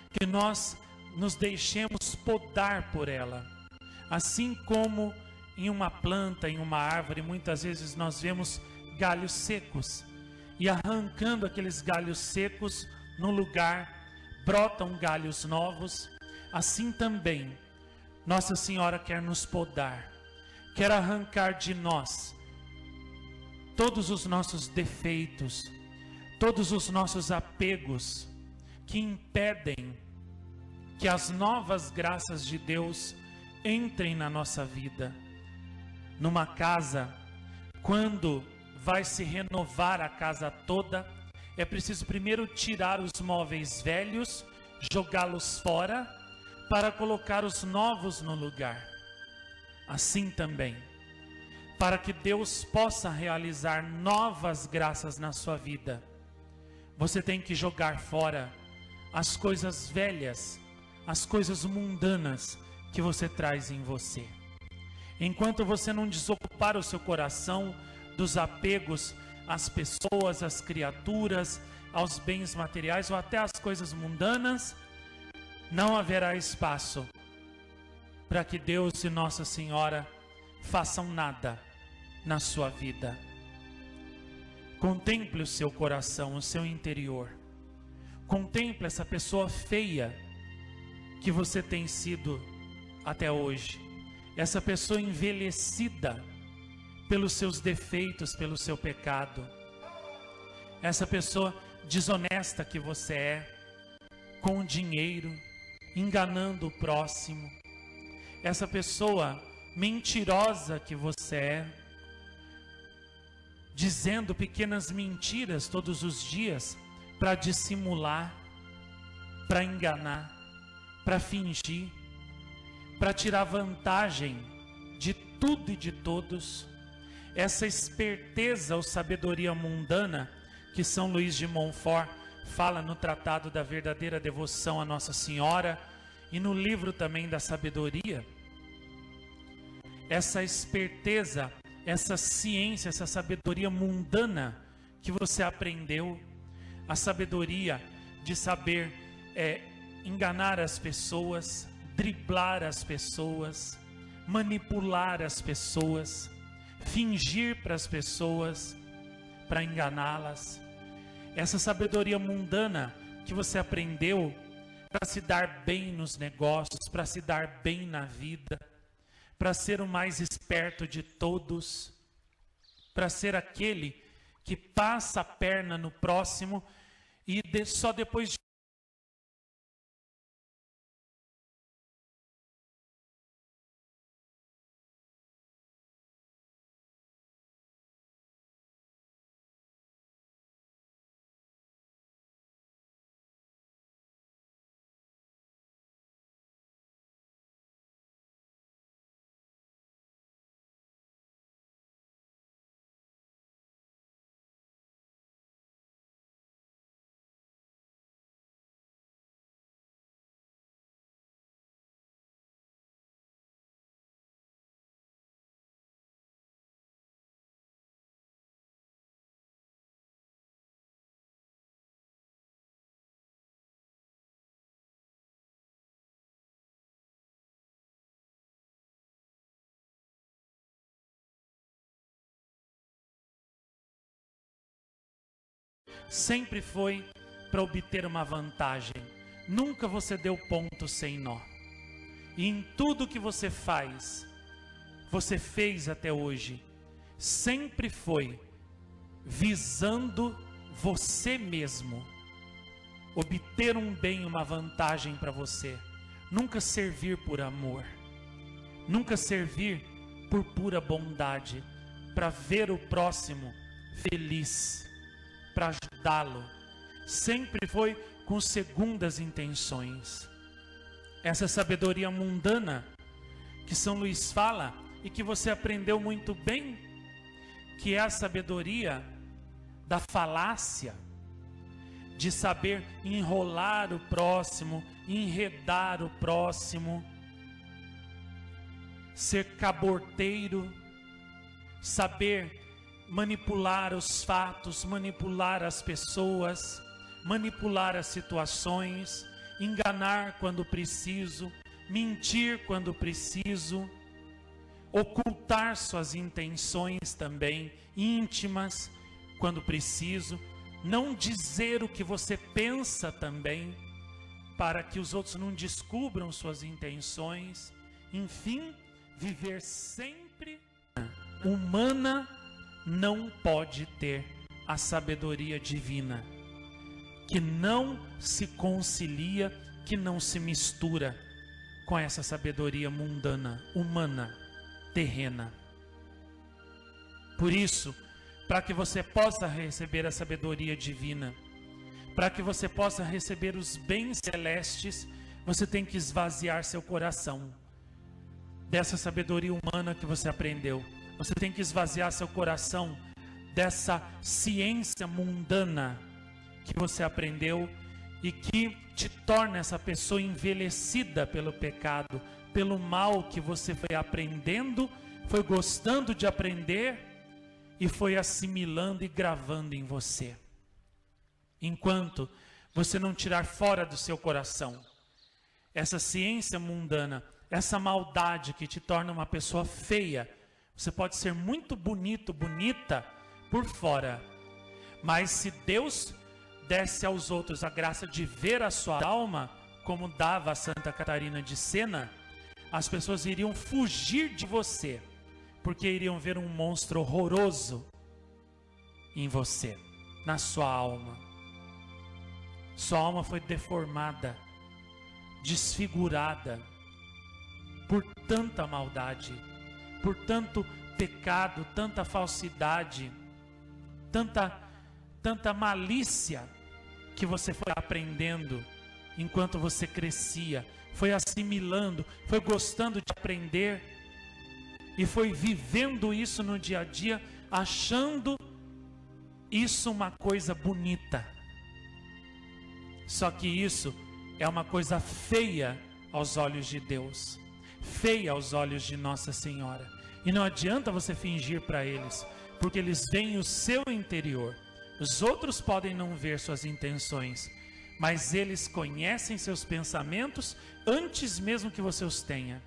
que nós nos deixemos podar por ela. Assim como em uma planta, em uma árvore, muitas vezes nós vemos galhos secos, e arrancando aqueles galhos secos, no lugar brotam galhos novos. Assim também Nossa Senhora quer nos podar, quer arrancar de nós todos os nossos defeitos, todos os nossos apegos que impedem que as novas graças de Deus entrem na nossa vida. Numa casa, quando vai se renovar a casa toda, é preciso primeiro tirar os móveis velhos, jogá-los fora, para colocar os novos no lugar. Assim também, para que Deus possa realizar novas graças na sua vida, você tem que jogar fora as coisas velhas, as coisas mundanas que você traz em você. Enquanto você não desocupar o seu coração dos apegos às pessoas, às criaturas, aos bens materiais ou até às coisas mundanas, não haverá espaço para que Deus e Nossa Senhora façam nada na sua vida. Contemple o seu coração, o seu interior. Contemple essa pessoa feia que você tem sido até hoje. Essa pessoa envelhecida pelos seus defeitos, pelo seu pecado. Essa pessoa desonesta que você é, com o dinheiro, enganando o próximo. Essa pessoa mentirosa que você é, dizendo pequenas mentiras todos os dias para dissimular, para enganar, para fingir, para tirar vantagem de tudo e de todos. Essa esperteza ou sabedoria mundana que São Luís de Montfort fala no Tratado da Verdadeira Devoção a Nossa Senhora e no livro também da Sabedoria. Essa esperteza, essa ciência, essa sabedoria mundana que você aprendeu, a sabedoria de saber enganar as pessoas, driblar as pessoas, manipular as pessoas, fingir para as pessoas, para enganá-las. Essa sabedoria mundana que você aprendeu para se dar bem nos negócios, para se dar bem na vida, para ser o mais esperto de todos, para ser aquele que passa a perna no próximo e só depois de sempre foi para obter uma vantagem. Nunca você deu ponto sem nó. E em tudo que você faz, você fez até hoje, sempre foi visando você mesmo, obter um bem, uma vantagem para você. Nunca servir por amor, nunca servir por pura bondade, para ver o próximo feliz, para ajudá-lo. Sempre foi com segundas intenções. Essa sabedoria mundana que São Luís fala e que você aprendeu muito bem, que é a sabedoria da falácia, de saber enrolar o próximo, enredar o próximo, ser caborteiro, saber manipular os fatos, manipular as pessoas, manipular as situações, enganar quando preciso, mentir quando preciso, ocultar suas intenções também íntimas quando preciso, não dizer o que você pensa também, para que os outros não descubram suas intenções, enfim, viver sempre humana não pode ter a sabedoria divina, que não se concilia, que não se mistura com essa sabedoria mundana, humana, terrena. Por isso, para que você possa receber a sabedoria divina, para que você possa receber os bens celestes, você tem que esvaziar seu coração dessa sabedoria humana que você aprendeu. Você tem que esvaziar seu coração dessa ciência mundana que você aprendeu e que te torna essa pessoa envelhecida pelo pecado, pelo mal que você foi aprendendo, foi gostando de aprender e foi assimilando e gravando em você. Enquanto você não tirar fora do seu coração essa ciência mundana, essa maldade que te torna uma pessoa feia, você pode ser muito bonito, bonita por fora, mas se Deus desse aos outros a graça de ver a sua alma, como dava a Santa Catarina de Sena, as pessoas iriam fugir de você, porque iriam ver um monstro horroroso em você, na sua alma. Sua alma foi deformada, desfigurada por tanta maldade, por tanto pecado, tanta falsidade, tanta malícia que você foi aprendendo enquanto você crescia, foi assimilando, foi gostando de aprender e foi vivendo isso no dia a dia, achando isso uma coisa bonita. Só que isso é uma coisa feia aos olhos de Deus, feia aos olhos de Nossa Senhora. E não adianta você fingir para eles, porque eles veem o seu interior. Os outros podem não ver suas intenções, mas eles conhecem seus pensamentos antes mesmo que você os tenha.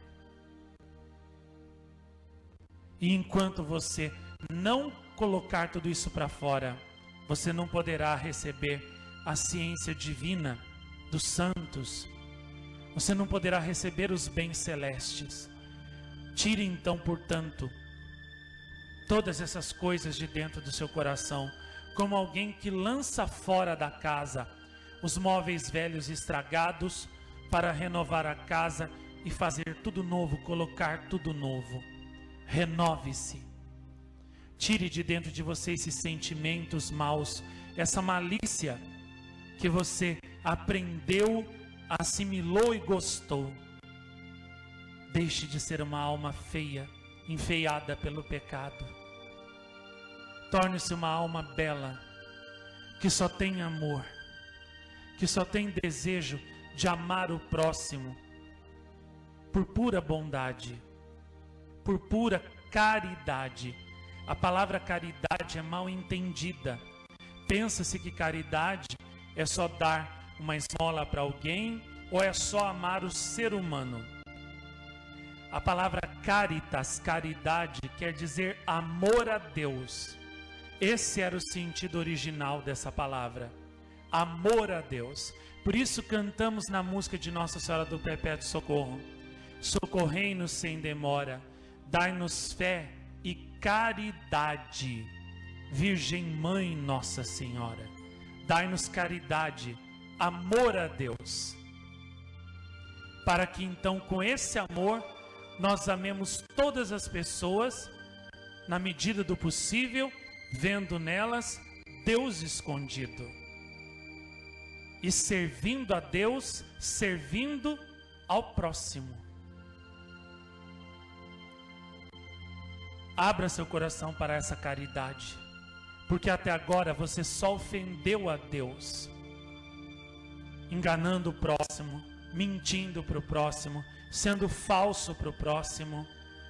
E enquanto você não colocar tudo isso para fora, você não poderá receber a ciência divina dos santos. Você não poderá receber os bens celestes. Tire então, portanto, todas essas coisas de dentro do seu coração, como alguém que lança fora da casa os móveis velhos estragados para renovar a casa e fazer tudo novo, colocar tudo novo. Renove-se. Tire de dentro de você esses sentimentos maus, essa malícia que você aprendeu, assimilou e gostou. Deixe de ser uma alma feia, enfeiada pelo pecado. Torne-se uma alma bela, que só tem amor, que só tem desejo de amar o próximo, por pura bondade, por pura caridade. A palavra caridade é mal entendida. Pensa-se que caridade é só dar uma esmola para alguém, ou é só amar o ser humano. A palavra caritas, caridade, quer dizer amor a Deus. Esse era o sentido original dessa palavra, amor a Deus. Por isso cantamos na música de Nossa Senhora do Perpétuo Socorro: socorrei-nos sem demora, dai-nos fé e caridade. Virgem Mãe Nossa Senhora, dai-nos caridade, amor a Deus, para que então com esse amor nós amemos todas as pessoas na medida do possível, vendo nelas Deus escondido e servindo a Deus, servindo ao próximo. Abra seu coração para essa caridade, porque até agora você só ofendeu a Deus, enganando o próximo, mentindo para o próximo, sendo falso para o próximo,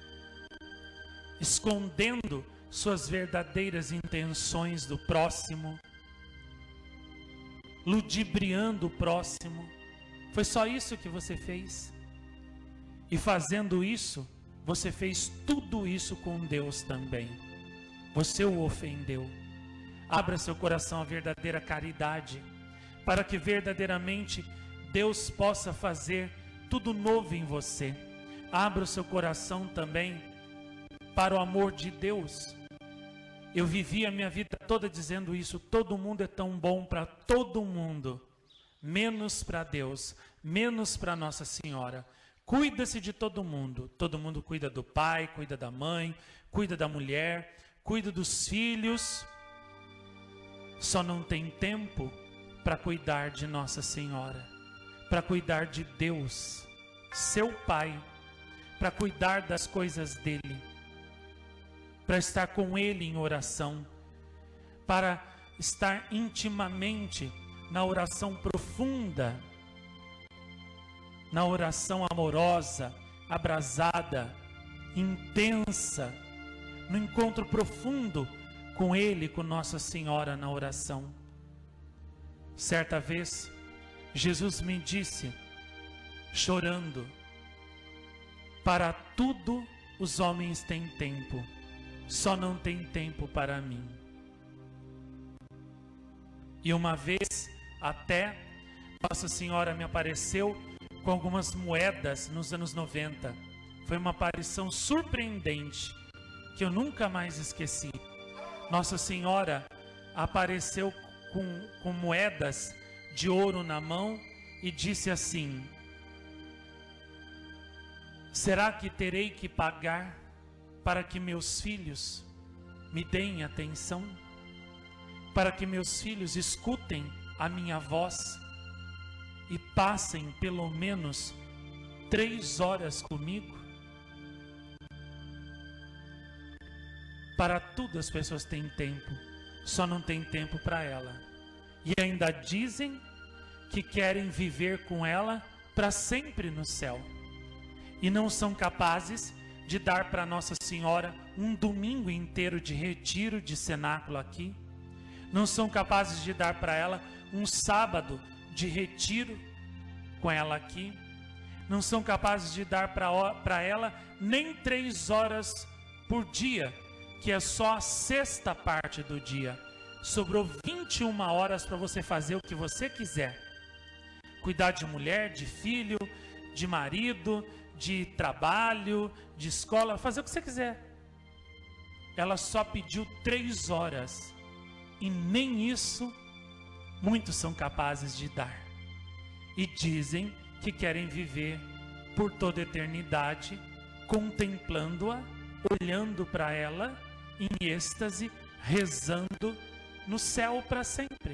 escondendo suas verdadeiras intenções do próximo, ludibriando o próximo, Foi só isso que você fez. E fazendo isso, você fez tudo isso com Deus também. Você o ofendeu. Abra seu coração à verdadeira caridade, para que verdadeiramente Deus possa fazer tudo novo em você. Abra o seu coração também para o amor de Deus. Eu vivi a minha vida toda dizendo isso: todo mundo é tão bom para todo mundo, menos para Deus, menos para Nossa Senhora. Cuida-se de todo mundo cuida do pai, cuida da mãe, cuida da mulher, cuida dos filhos, só não tem tempo para cuidar de Nossa Senhora, para cuidar de Deus, seu Pai, para cuidar das coisas dele, para estar com Ele em oração, para estar intimamente na oração profunda, na oração amorosa, abrasada, intensa, no encontro profundo com Ele, com Nossa Senhora na oração. Certa vez, Jesus me disse, chorando: para tudo os homens têm tempo, só não tem tempo para mim. E uma vez até Nossa Senhora me apareceu com algumas moedas nos anos 90. Foi uma aparição surpreendente que eu nunca mais esqueci. Nossa Senhora apareceu com moedas de ouro na mão e disse assim: será que terei que pagar para que meus filhos me deem atenção? Para que meus filhos escutem a minha voz e passem pelo menos 3 horas comigo? Para tudo as pessoas têm tempo, só não tem tempo para ela. E ainda dizem que querem viver com ela para sempre no céu. E não são capazes de dar para Nossa Senhora um domingo inteiro de retiro, de cenáculo aqui. Não são capazes de dar para ela um sábado de retiro com ela aqui. Não são capazes de dar para ela nem 3 horas por dia, que é só a 6ª parte do dia. Sobrou 21 horas para você fazer o que você quiser. Cuidar de mulher, de filho, de marido, de trabalho, de escola, fazer o que você quiser. Ela só pediu 3 horas. E nem isso muitos são capazes de dar. E dizem que querem viver por toda a eternidade, contemplando-a, olhando para ela, em êxtase, rezando no céu para sempre.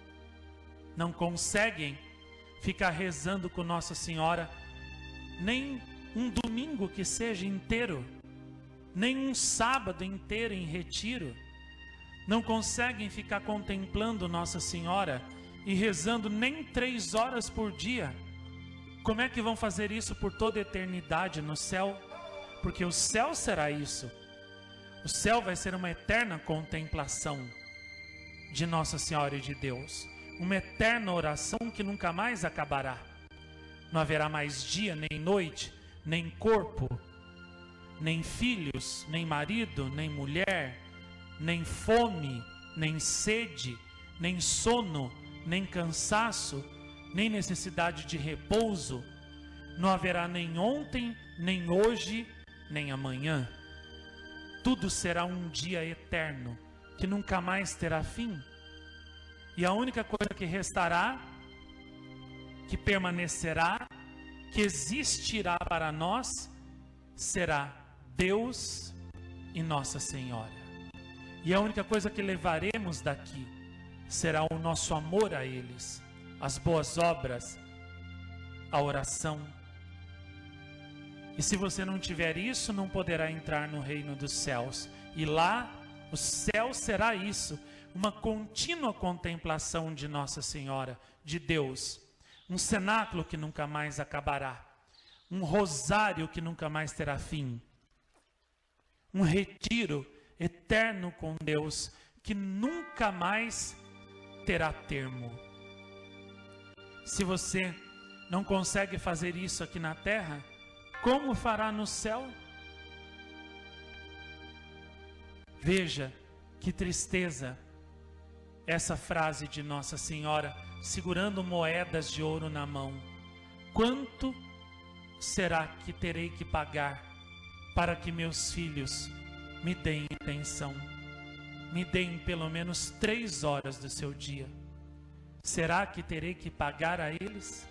Não conseguem ficar rezando com Nossa Senhora nem um domingo que seja inteiro, nem um sábado inteiro em retiro. Não conseguem ficar contemplando Nossa Senhora e rezando nem 3 horas por dia. Como é que vão fazer isso por toda a eternidade no céu? Porque o céu será isso. O céu vai ser uma eterna contemplação de Nossa Senhora e de Deus. Uma eterna oração que nunca mais acabará. Não haverá mais dia, nem noite, nem corpo, nem filhos, nem marido, nem mulher, nem fome, nem sede, nem sono, nem cansaço, nem necessidade de repouso. Não haverá nem ontem, nem hoje, nem amanhã. Tudo será um dia eterno, que nunca mais terá fim. E a única coisa que restará, que permanecerá, que existirá para nós, será Deus e Nossa Senhora. E a única coisa que levaremos daqui será o nosso amor a eles, as boas obras, a oração. E se você não tiver isso, não poderá entrar no reino dos céus. E lá, o céu será isso, uma contínua contemplação de Nossa Senhora, de Deus. Um cenáculo que nunca mais acabará. Um rosário que nunca mais terá fim. Um retiro eterno com Deus, que nunca mais terá termo. Se você não consegue fazer isso aqui na terra, como fará no céu? Veja que tristeza essa frase de Nossa Senhora, segurando moedas de ouro na mão. Quanto será que terei que pagar para que meus filhos me deem atenção? Me deem pelo menos 3 horas do seu dia. Será que terei que pagar a eles?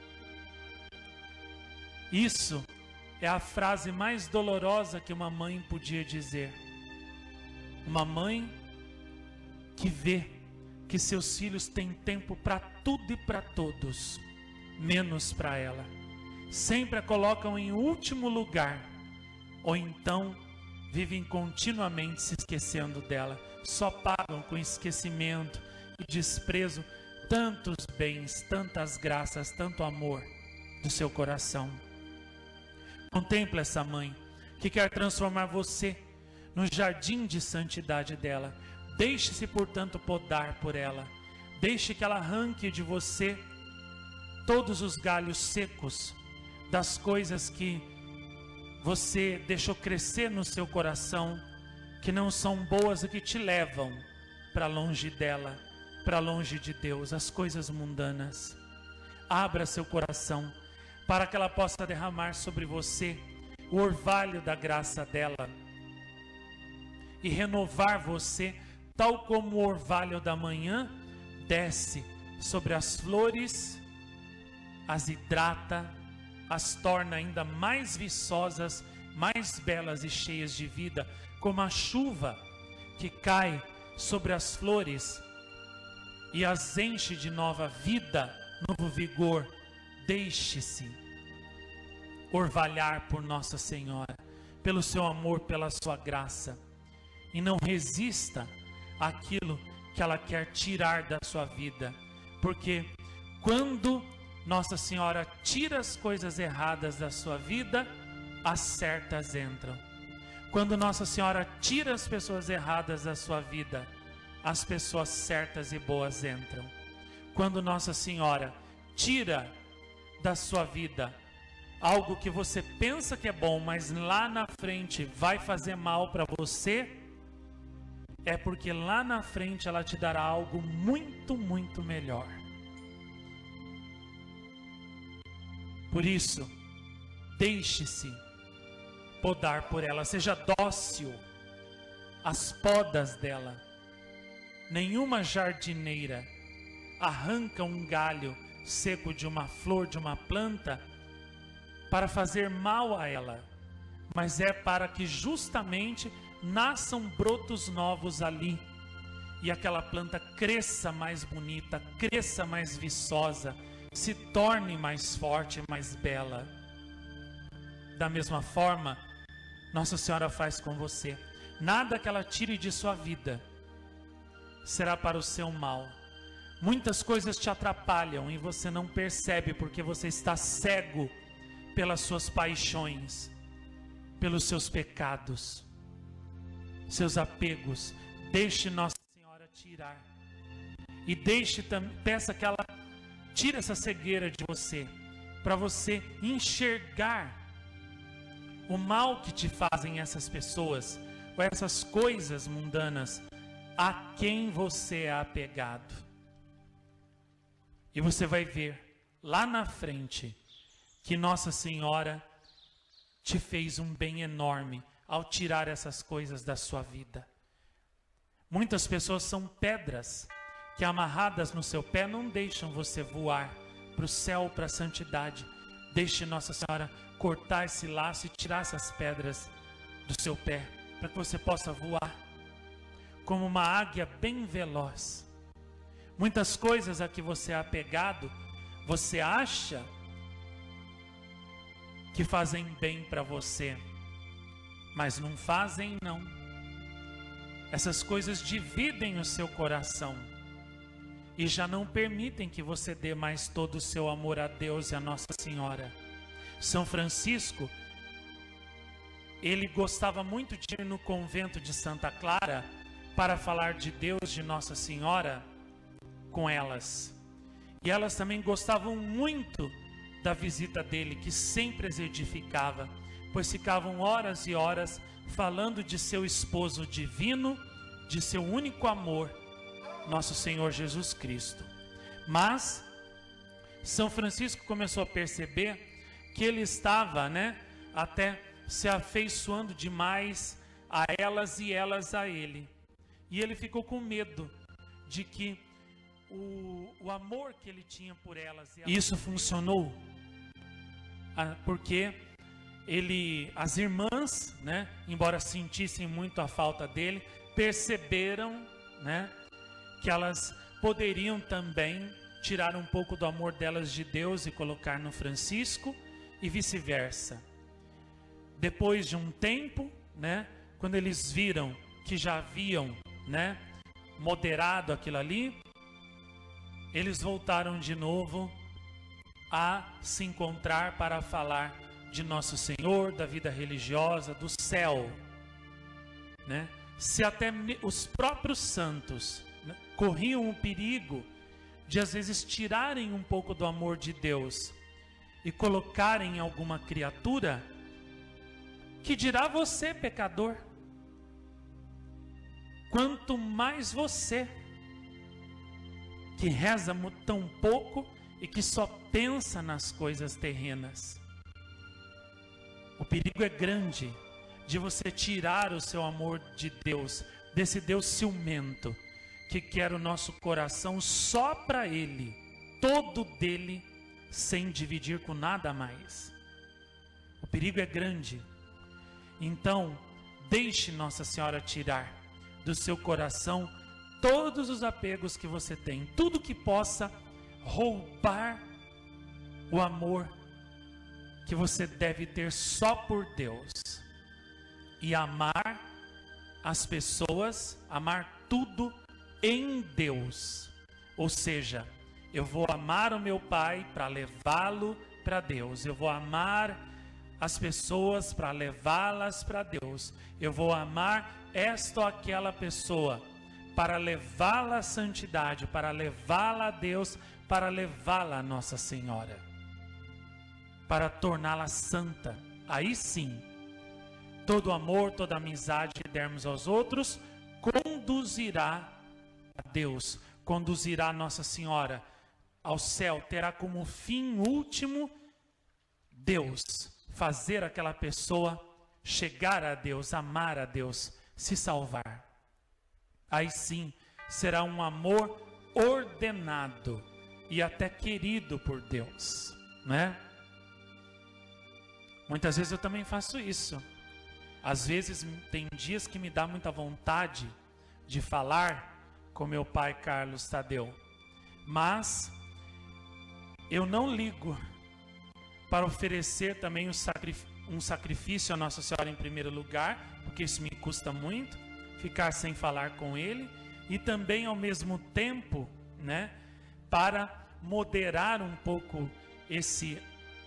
Isso é a frase mais dolorosa que uma mãe podia dizer. Uma mãe que vê que seus filhos têm tempo para tudo e para todos, menos para ela. Sempre a colocam em último lugar, ou então vivem continuamente se esquecendo dela. Só pagam com esquecimento e desprezo tantos bens, tantas graças, tanto amor do seu coração. Contemple essa mãe que quer transformar você no jardim de santidade dela. Deixe-se, portanto, podar por ela. Deixe que ela arranque de você todos os galhos secos das coisas que você deixou crescer no seu coração, que não são boas e que te levam para longe dela, para longe de Deus, as coisas mundanas. Abra seu coração para que ela possa derramar sobre você o orvalho da graça dela e renovar você, tal como o orvalho da manhã desce sobre as flores, as hidrata, as torna ainda mais viçosas, mais belas e cheias de vida, como a chuva que cai sobre as flores e as enche de nova vida, novo vigor. Deixe-se orvalhar por Nossa Senhora, pelo seu amor, pela sua graça, e não resista àquilo que ela quer tirar da sua vida, porque quando Nossa Senhora tira as coisas erradas da sua vida, as certas entram. Quando Nossa Senhora tira as pessoas erradas da sua vida, as pessoas certas e boas entram. Quando Nossa Senhora tira da sua vida algo que você pensa que é bom, mas lá na frente vai fazer mal para você, é porque lá na frente ela te dará algo muito, muito melhor. Por isso, deixe-se podar por ela, seja dócil às podas dela. Nenhuma jardineira arranca um galho seco de uma flor, de uma planta, para fazer mal a ela, mas é para que justamente nasçam brotos novos ali, e aquela planta cresça mais bonita, cresça mais viçosa, se torne mais forte, mais bela. Da mesma forma, Nossa Senhora faz com você. Nada que ela tire de sua vida será para o seu mal. Muitas coisas te atrapalham e você não percebe, porque você está cego pelas suas paixões, pelos seus pecados, seus apegos. Deixe Nossa Senhora tirar, e peça que ela tire essa cegueira de você, para você enxergar o mal que te fazem essas pessoas, ou essas coisas mundanas, a quem você é apegado. E você vai ver lá na frente que Nossa Senhora te fez um bem enorme ao tirar essas coisas da sua vida. Muitas pessoas são pedras que, amarradas no seu pé, não deixam você voar para o céu, para a santidade. Deixe Nossa Senhora cortar esse laço e tirar essas pedras do seu pé, para que você possa voar como uma águia bem veloz. Muitas coisas a que você é apegado, você acha que fazem bem para você, mas não fazem, não. Essas coisas dividem o seu coração e já não permitem que você dê mais todo o seu amor a Deus e a Nossa Senhora. São Francisco, ele gostava muito de ir no convento de Santa Clara para falar de Deus, de Nossa Senhora com elas. E elas também gostavam muito da visita dele, que sempre as edificava, pois ficavam horas e horas falando de seu esposo divino, de seu único amor, nosso Senhor Jesus Cristo. Mas São Francisco começou a perceber que ele estava, até se afeiçoando demais a elas e elas a ele. E ele ficou com medo de que o amor que ele tinha por elas... Isso funcionou porque as irmãs, embora sentissem muito a falta dele, perceberam, que elas poderiam também tirar um pouco do amor delas de Deus e colocar no Francisco, e vice-versa. Depois de um tempo, quando eles viram que já haviam, moderado aquilo ali, eles voltaram de novo a se encontrar para falar de Nosso Senhor, da vida religiosa, do céu. Se até os próprios santos corriam o perigo de às vezes tirarem um pouco do amor de Deus e colocarem em alguma criatura, que dirá você, pecador? Quanto mais você, que reza tão pouco e que só pensa nas coisas terrenas. O perigo é grande de você tirar o seu amor de Deus, desse Deus ciumento, que quer o nosso coração só para Ele, todo dele, sem dividir com nada mais. O perigo é grande. Então, deixe Nossa Senhora tirar do seu coração todos os apegos que você tem, tudo que possa roubar o amor que você deve ter só por Deus, e amar as pessoas, amar tudo em Deus. Ou seja, eu vou amar o meu pai para levá-lo para Deus, eu vou amar as pessoas para levá-las para Deus, eu vou amar esta ou aquela pessoa para levá-la à santidade, para levá-la a Deus, para levá-la a Nossa Senhora, para torná-la santa. Aí sim, todo amor, toda amizade que dermos aos outros conduzirá a Deus, conduzirá a Nossa Senhora ao céu, terá como fim último Deus, fazer aquela pessoa chegar a Deus, amar a Deus, se salvar. Aí sim, será um amor ordenado e até querido por Deus, Muitas vezes eu também faço isso. Às vezes tem dias que me dá muita vontade de falar com meu pai Carlos Tadeu, mas eu não ligo para oferecer também um sacrifício a Nossa Senhora em primeiro lugar, porque isso me custa muito, ficar sem falar com ele, e também ao mesmo tempo, para moderar um pouco esse,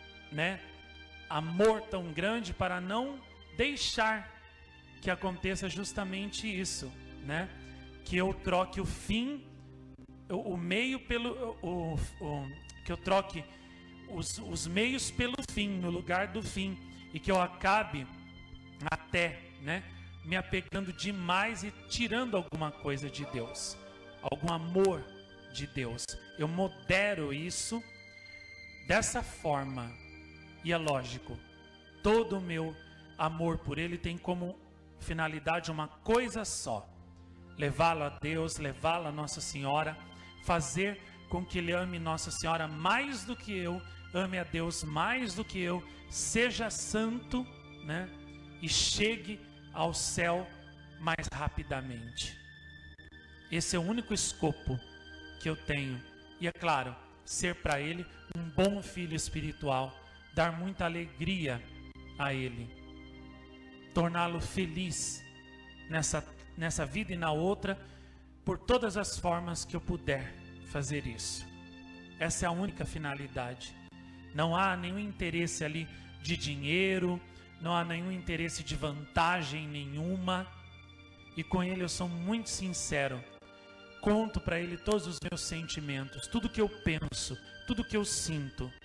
amor tão grande, para não deixar que aconteça justamente isso, que eu troque o fim, o meio pelo, que eu troque os meios pelo fim, no lugar do fim, e que eu acabe até, me apegando demais e tirando alguma coisa de Deus, algum amor de Deus. Eu modero isso dessa forma, e é lógico, todo o meu amor por Ele tem como finalidade uma coisa só: levá-lo a Deus, levá-lo a Nossa Senhora, fazer com que ele ame Nossa Senhora mais do que eu, ame a Deus mais do que eu, seja santo, e chegue ao céu mais rapidamente. Esse é o único escopo que eu tenho. E é claro, ser para Ele um bom filho espiritual, dar muita alegria a Ele, torná-lo feliz nessa vida e na outra, por todas as formas que eu puder fazer isso. Essa é a única finalidade. Não há nenhum interesse ali de dinheiro, não há nenhum interesse de vantagem nenhuma, e com Ele eu sou muito sincero, conto para Ele todos os meus sentimentos, tudo que eu penso, tudo que eu sinto,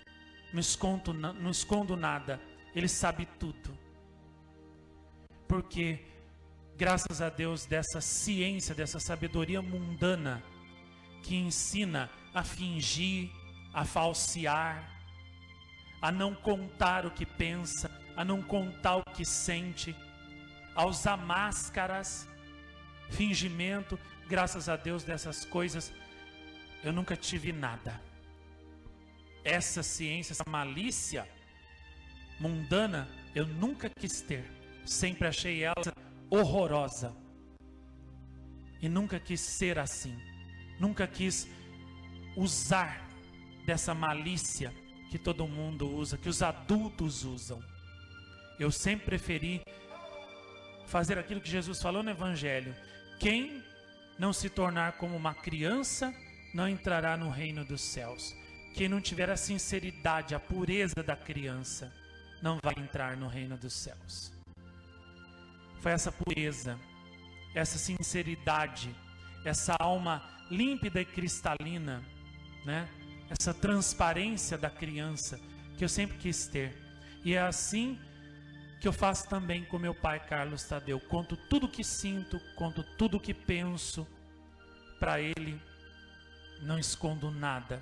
não escondo nada. Ele sabe tudo. Porque, graças a Deus, dessa ciência, dessa sabedoria mundana, que ensina a fingir, a falsear, a não contar o que pensa, a não contar o que sente, a usar máscaras, fingimento. Graças a Deus dessas coisas eu nunca tive nada. Essa ciência, essa malícia mundana eu nunca quis ter. Sempre achei ela horrorosa e nunca quis ser assim. Nunca quis usar dessa malícia que todo mundo usa, que os adultos usam. Eu sempre preferi fazer aquilo que Jesus falou no Evangelho: quem não se tornar como uma criança não entrará no reino dos céus. Quem não tiver a sinceridade, a pureza da criança, não vai entrar no reino dos céus. Foi essa pureza, essa sinceridade, essa alma límpida e cristalina, né? Essa transparência da criança que eu sempre quis ter. E é assim que eu faço também com meu pai Carlos Tadeu. Conto tudo o que sinto, conto tudo o que penso para ele, não escondo nada.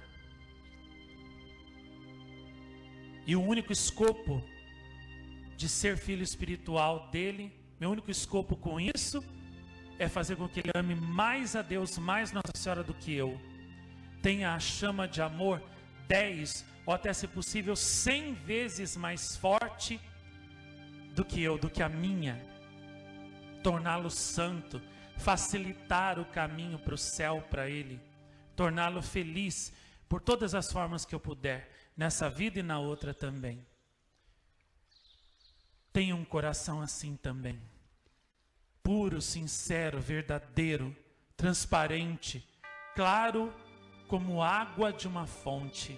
E o único escopo de ser filho espiritual dele, meu único escopo com isso, é fazer com que ele ame mais a Deus, mais Nossa Senhora do que eu. Tenha a chama de amor 10, ou até se possível 100 vezes mais forte do que eu, do que a minha. Torná-lo santo, facilitar o caminho para o céu para ele, torná-lo feliz por todas as formas que eu puder, nessa vida e na outra também. Tenha um coração assim também, puro, sincero, verdadeiro, transparente, claro como água de uma fonte.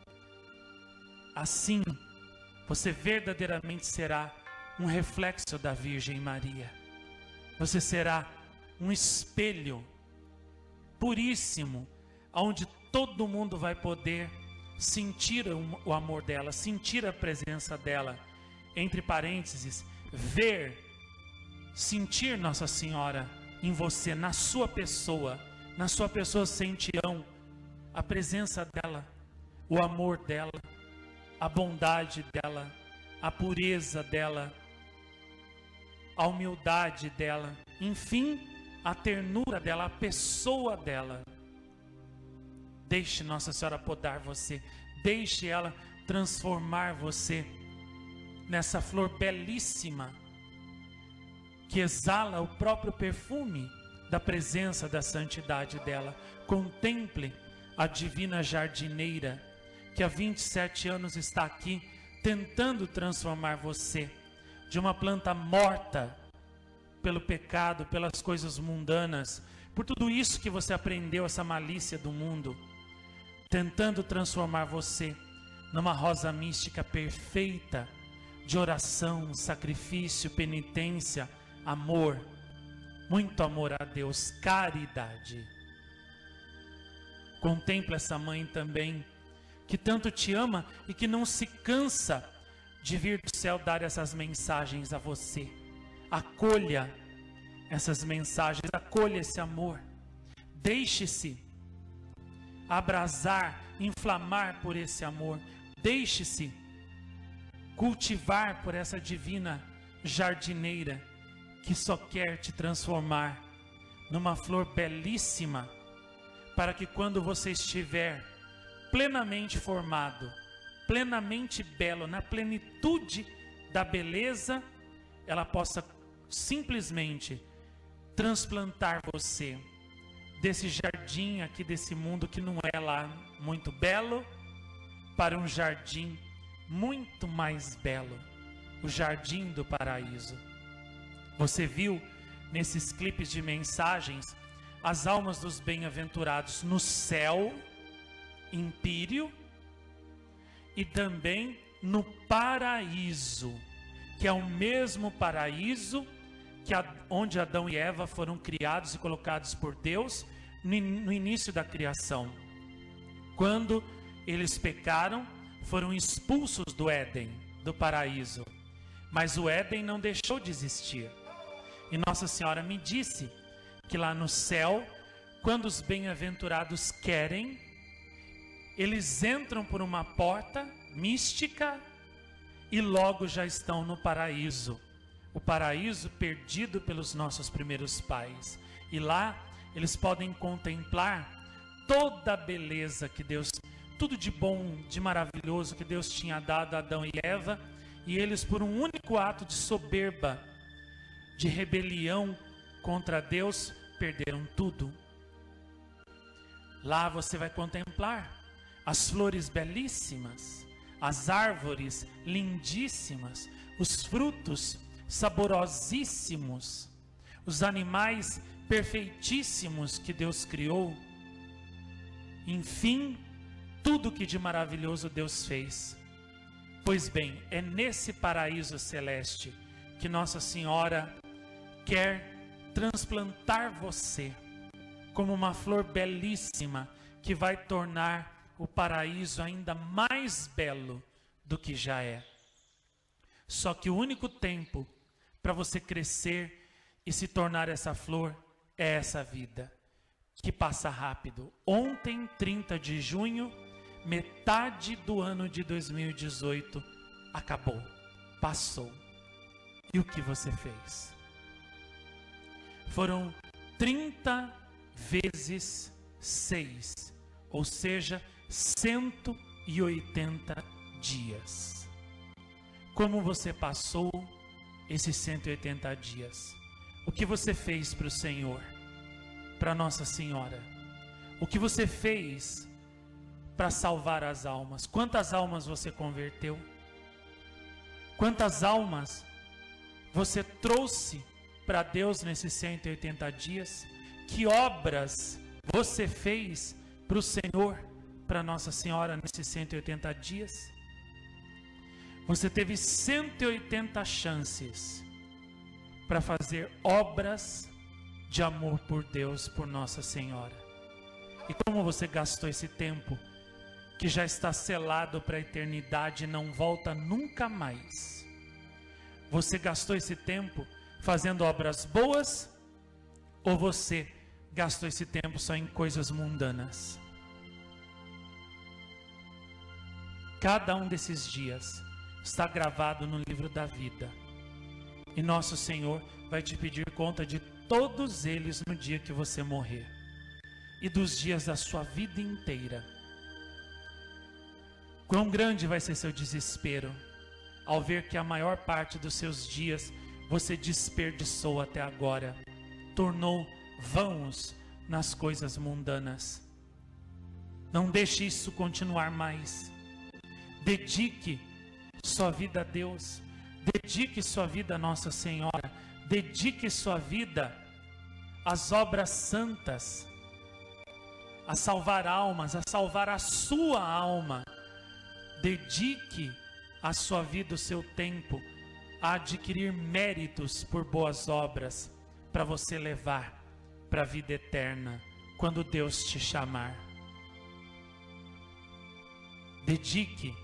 Assim, você verdadeiramente será um reflexo da Virgem Maria. Você será um espelho puríssimo, onde todo mundo vai poder sentir o amor dela, sentir a presença dela. Entre parênteses, ver, sentir Nossa Senhora em você, na sua pessoa sentirão a presença dela, o amor dela, a bondade dela, a pureza dela, a humildade dela, enfim, a ternura dela, a pessoa dela. Deixe Nossa Senhora podar você, deixe ela transformar você nessa flor belíssima que exala o próprio perfume da presença da santidade dela. Contemple a divina jardineira que há 27 anos está aqui tentando transformar você de uma planta morta pelo pecado, pelas coisas mundanas, por tudo isso que você aprendeu, essa malícia do mundo, tentando transformar você numa rosa mística perfeita, de oração, sacrifício, penitência, amor, muito amor a Deus, caridade. Contempla essa mãe também, que tanto te ama e que não se cansa de vir do céu dar essas mensagens a você. Acolha essas mensagens, acolha esse amor. Deixe-se abrasar, inflamar por esse amor. Deixe-se cultivar por essa divina jardineira que só quer te transformar numa flor belíssima, para que quando você estiver plenamente formado, plenamente belo, na plenitude da beleza, ela possa simplesmente transplantar você desse jardim aqui, desse mundo que não é lá muito belo, para um jardim muito mais belo, o jardim do paraíso. Você viu nesses clipes de mensagens as almas dos bem-aventurados no céu, empíreo, e também no paraíso, que é o mesmo paraíso onde Adão e Eva foram criados e colocados por Deus no início da criação. Quando eles pecaram, foram expulsos do Éden, do paraíso. Mas o Éden não deixou de existir. E Nossa Senhora me disse que lá no céu, quando os bem-aventurados querem, eles entram por uma porta mística e logo já estão no paraíso. O paraíso perdido pelos nossos primeiros pais. E lá eles podem contemplar toda a beleza que Deus, tudo de bom, de maravilhoso que Deus tinha dado a Adão e Eva, e eles, por um único ato de soberba, de rebelião contra Deus, perderam tudo. Lá você vai contemplar as flores belíssimas, as árvores lindíssimas, os frutos saborosíssimos, os animais perfeitíssimos que Deus criou. Enfim, tudo que de maravilhoso Deus fez. Pois bem, é nesse paraíso celeste que Nossa Senhora quer transplantar você como uma flor belíssima que vai tornar o paraíso ainda mais belo do que já é. Só que o único tempo para você crescer e se tornar essa flor é essa vida, que passa rápido. Ontem, 30 de junho, metade do ano de 2018 acabou, passou. E o que você fez? Foram 30 vezes 6, ou seja, 180 dias. Como você passou esses 180 dias? O que você fez para o Senhor, para Nossa Senhora? O que você fez para salvar as almas? Quantas almas você converteu? Quantas almas você trouxe para Deus nesses 180 dias? Que obras você fez para o Senhor, para Nossa Senhora nesses 180 dias? Você teve 180 chances para fazer obras de amor por Deus, por Nossa Senhora. E como você gastou esse tempo que já está selado para a eternidade e não volta nunca mais? Você gastou esse tempo fazendo obras boas, ou você gastou esse tempo só em coisas mundanas? Cada um desses dias está gravado no livro da vida, e Nosso Senhor vai te pedir conta de todos eles no dia que você morrer, e dos dias da sua vida inteira. Quão grande vai ser seu desespero ao ver que a maior parte dos seus dias você desperdiçou até agora, tornou vãos nas coisas mundanas. Não deixe isso continuar mais. Dedique sua vida a Deus, dedique sua vida a Nossa Senhora, dedique sua vida às obras santas, a salvar almas, a salvar a sua alma. Dedique a sua vida, o seu tempo, a adquirir méritos por boas obras, para você levar para a vida eterna, quando Deus te chamar. Dedique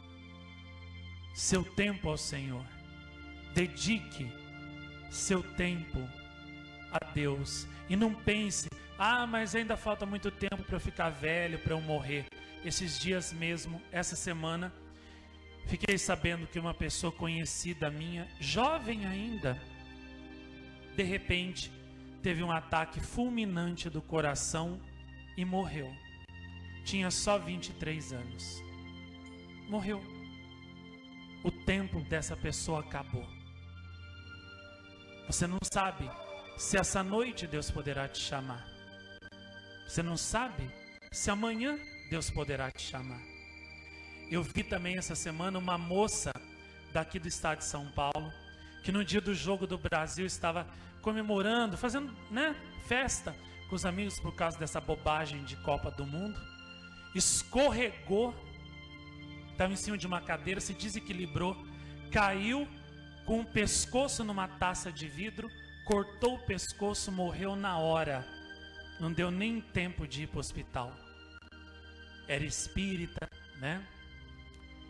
seu tempo ao Senhor. Dedique seu tempo a Deus. E não pense, mas ainda falta muito tempo para eu ficar velho, para eu morrer. Esses dias mesmo, essa semana, fiquei sabendo que uma pessoa conhecida minha, jovem ainda, de repente, teve um ataque fulminante do coração e morreu. Tinha só 23 anos. Morreu. O tempo dessa pessoa acabou. Você não sabe se essa noite Deus poderá te chamar. Você não sabe se amanhã Deus poderá te chamar. Eu vi também essa semana uma moça daqui do estado de São Paulo, que no dia do jogo do Brasil estava comemorando, fazendo, festa com os amigos por causa dessa bobagem de Copa do Mundo. Escorregou, estava em cima de uma cadeira, se desequilibrou, caiu com o pescoço numa taça de vidro, cortou o pescoço, morreu na hora. Não deu nem tempo de ir para o hospital. Era espírita,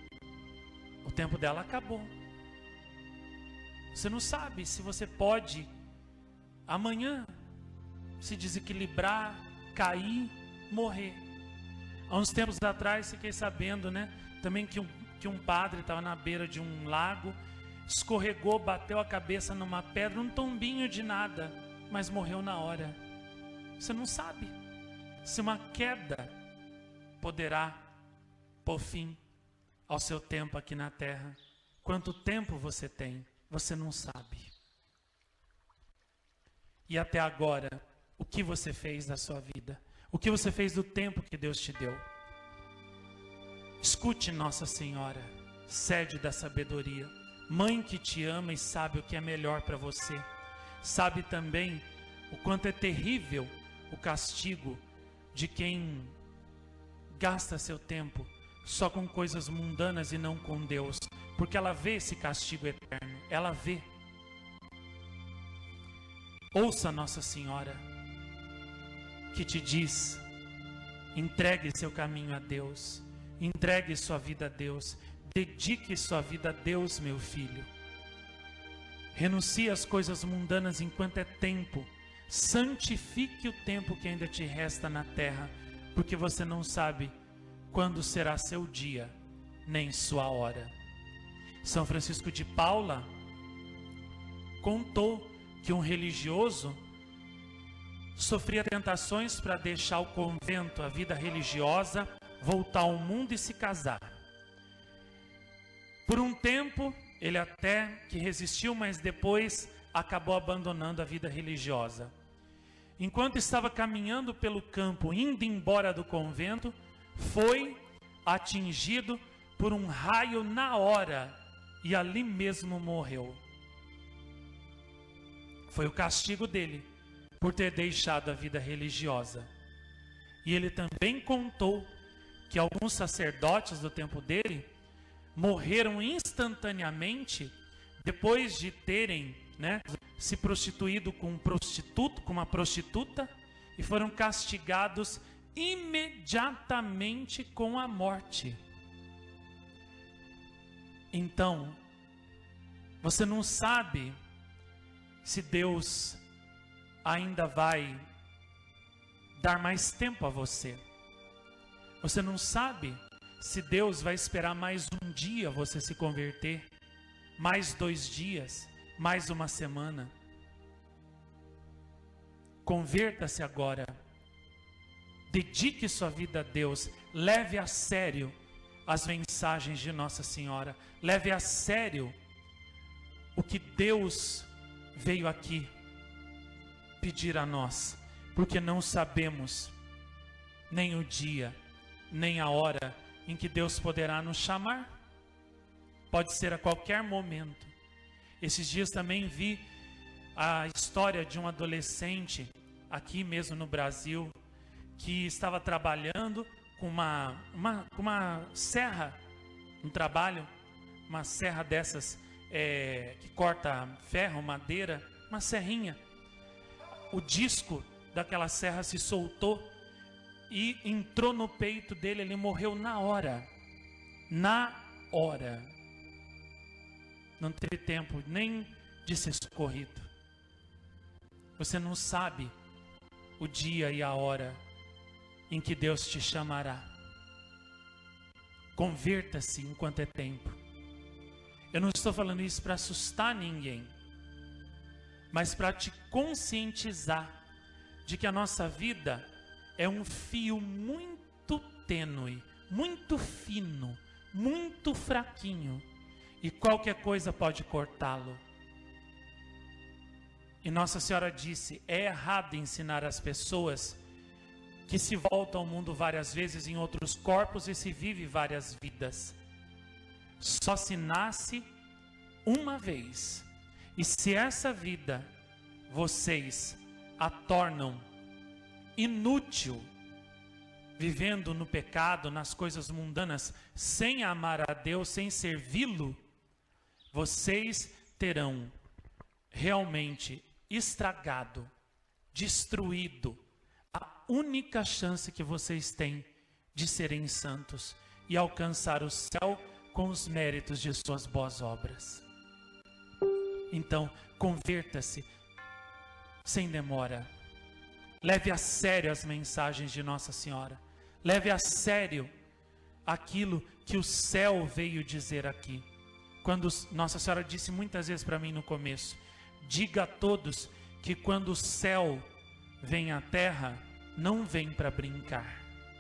tempo dela acabou. Você não sabe se você pode amanhã se desequilibrar, cair, morrer. Há uns tempos atrás fiquei sabendo, também que um padre estava na beira de um lago, escorregou, bateu a cabeça numa pedra, um tombinho de nada, mas morreu na hora. Você não sabe se uma queda poderá pôr fim ao seu tempo aqui na terra. Quanto tempo você tem, você não sabe. E até agora, o que você fez da sua vida? O que você fez do tempo que Deus te deu? Escute Nossa Senhora, sede da sabedoria, mãe que te ama e sabe o que é melhor para você. Sabe também o quanto é terrível o castigo de quem gasta seu tempo só com coisas mundanas e não com Deus, porque ela vê esse castigo eterno, ela vê. Ouça Nossa Senhora, que te diz: entregue seu caminho a Deus, entregue sua vida a Deus, dedique sua vida a Deus, meu filho. Renuncie às coisas mundanas enquanto é tempo, santifique o tempo que ainda te resta na terra, porque você não sabe quando será seu dia, nem sua hora. São Francisco de Paula contou que um religioso sofria tentações para deixar o convento, a vida religiosa, voltar ao mundo e se casar. Por um tempo, ele até que resistiu, mas depois acabou abandonando a vida religiosa. Enquanto estava caminhando pelo campo, indo embora do convento, foi atingido por um raio na hora e ali mesmo morreu. Foi o castigo dele por ter deixado a vida religiosa. E ele também contou que alguns sacerdotes do tempo dele morreram instantaneamente depois de terem, se prostituído com um prostituto, com uma prostituta, e foram castigados imediatamente com a morte. Então, você não sabe se Deus ainda vai dar mais tempo a você. Você não sabe se Deus vai esperar mais um dia você se converter, mais 2 dias, mais uma semana. Converta-se agora. Dedique sua vida a Deus. Leve a sério as mensagens de Nossa Senhora. Leve a sério o que Deus veio aqui pedir a nós, porque não sabemos nem o dia, nem a hora em que Deus poderá nos chamar. Pode ser a qualquer momento. Esses dias também vi a história de um adolescente aqui mesmo no Brasil, que estava trabalhando com uma serra, um trabalho, uma serra dessas que corta ferro, madeira, uma serrinha. O disco daquela serra se soltou e entrou no peito dele, ele morreu na hora. Na hora. Não teve tempo nem de ser socorrido. Você não sabe o dia e a hora em que Deus te chamará. Converta-se enquanto é tempo. Eu não estou falando isso para assustar ninguém, mas para te conscientizar de que a nossa vida é um fio muito tênue, muito fino, muito fraquinho, e qualquer coisa pode cortá-lo. E Nossa Senhora disse: é errado ensinar as pessoas que se volta ao mundo várias vezes em outros corpos e se vive várias vidas. Só se nasce uma vez. E se essa vida vocês a tornam inútil, vivendo no pecado, nas coisas mundanas, sem amar a Deus, sem servi-lo, vocês terão realmente estragado, destruído a única chance que vocês têm de serem santos e alcançar o céu com os méritos de suas boas obras. Então, converta-se sem demora. Leve a sério as mensagens de Nossa Senhora. Leve a sério aquilo que o céu veio dizer aqui. Quando Nossa Senhora disse muitas vezes para mim no começo: diga a todos que quando o céu vem à terra, não vem para brincar.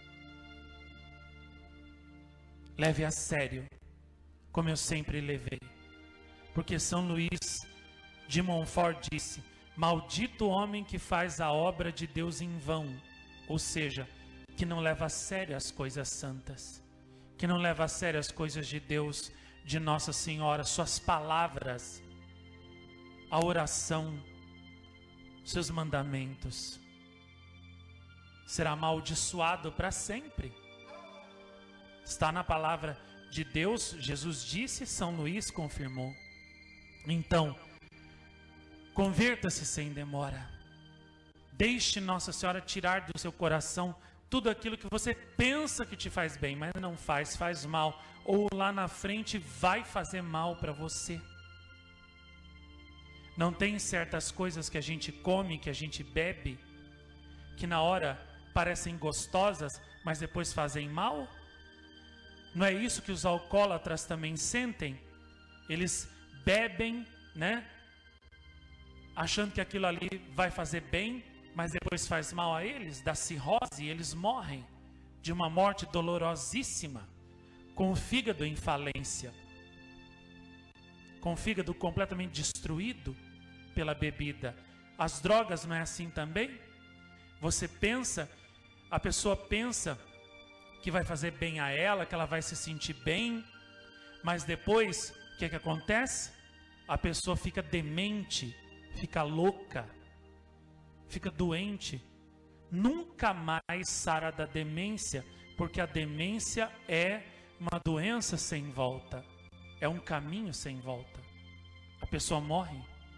Leve a sério, como eu sempre levei. Porque São Luís de Montfort disse: maldito o homem que faz a obra de Deus em vão. Ou seja, que não leva a sério as coisas santas, que não leva a sério as coisas de Deus, de Nossa Senhora, suas palavras, a oração, seus mandamentos. Será amaldiçoado para sempre. Está na palavra de Deus, Jesus disse, São Luís confirmou. Então, converta-se sem demora. Deixe Nossa Senhora tirar do seu coração tudo aquilo que você pensa que te faz bem, mas não faz, faz mal, ou lá na frente vai fazer mal para você. Não tem certas coisas que a gente come, que a gente bebe, que na hora parecem gostosas, mas depois fazem mal? Não é isso que os alcoólatras também sentem? Eles bebem, né? Achando que aquilo ali vai fazer bem, mas depois faz mal a eles, da cirrose, e eles morrem de uma morte dolorosíssima, com o fígado em falência, com o fígado completamente destruído pela bebida. As drogas não é assim também? Você pensa, a pessoa pensa que vai fazer bem a ela, que ela vai se sentir bem, mas depois, o que acontece? A pessoa fica demente, fica louca, fica doente, nunca mais sara da demência, porque a demência é uma doença sem volta, é um caminho sem volta. A pessoa morre.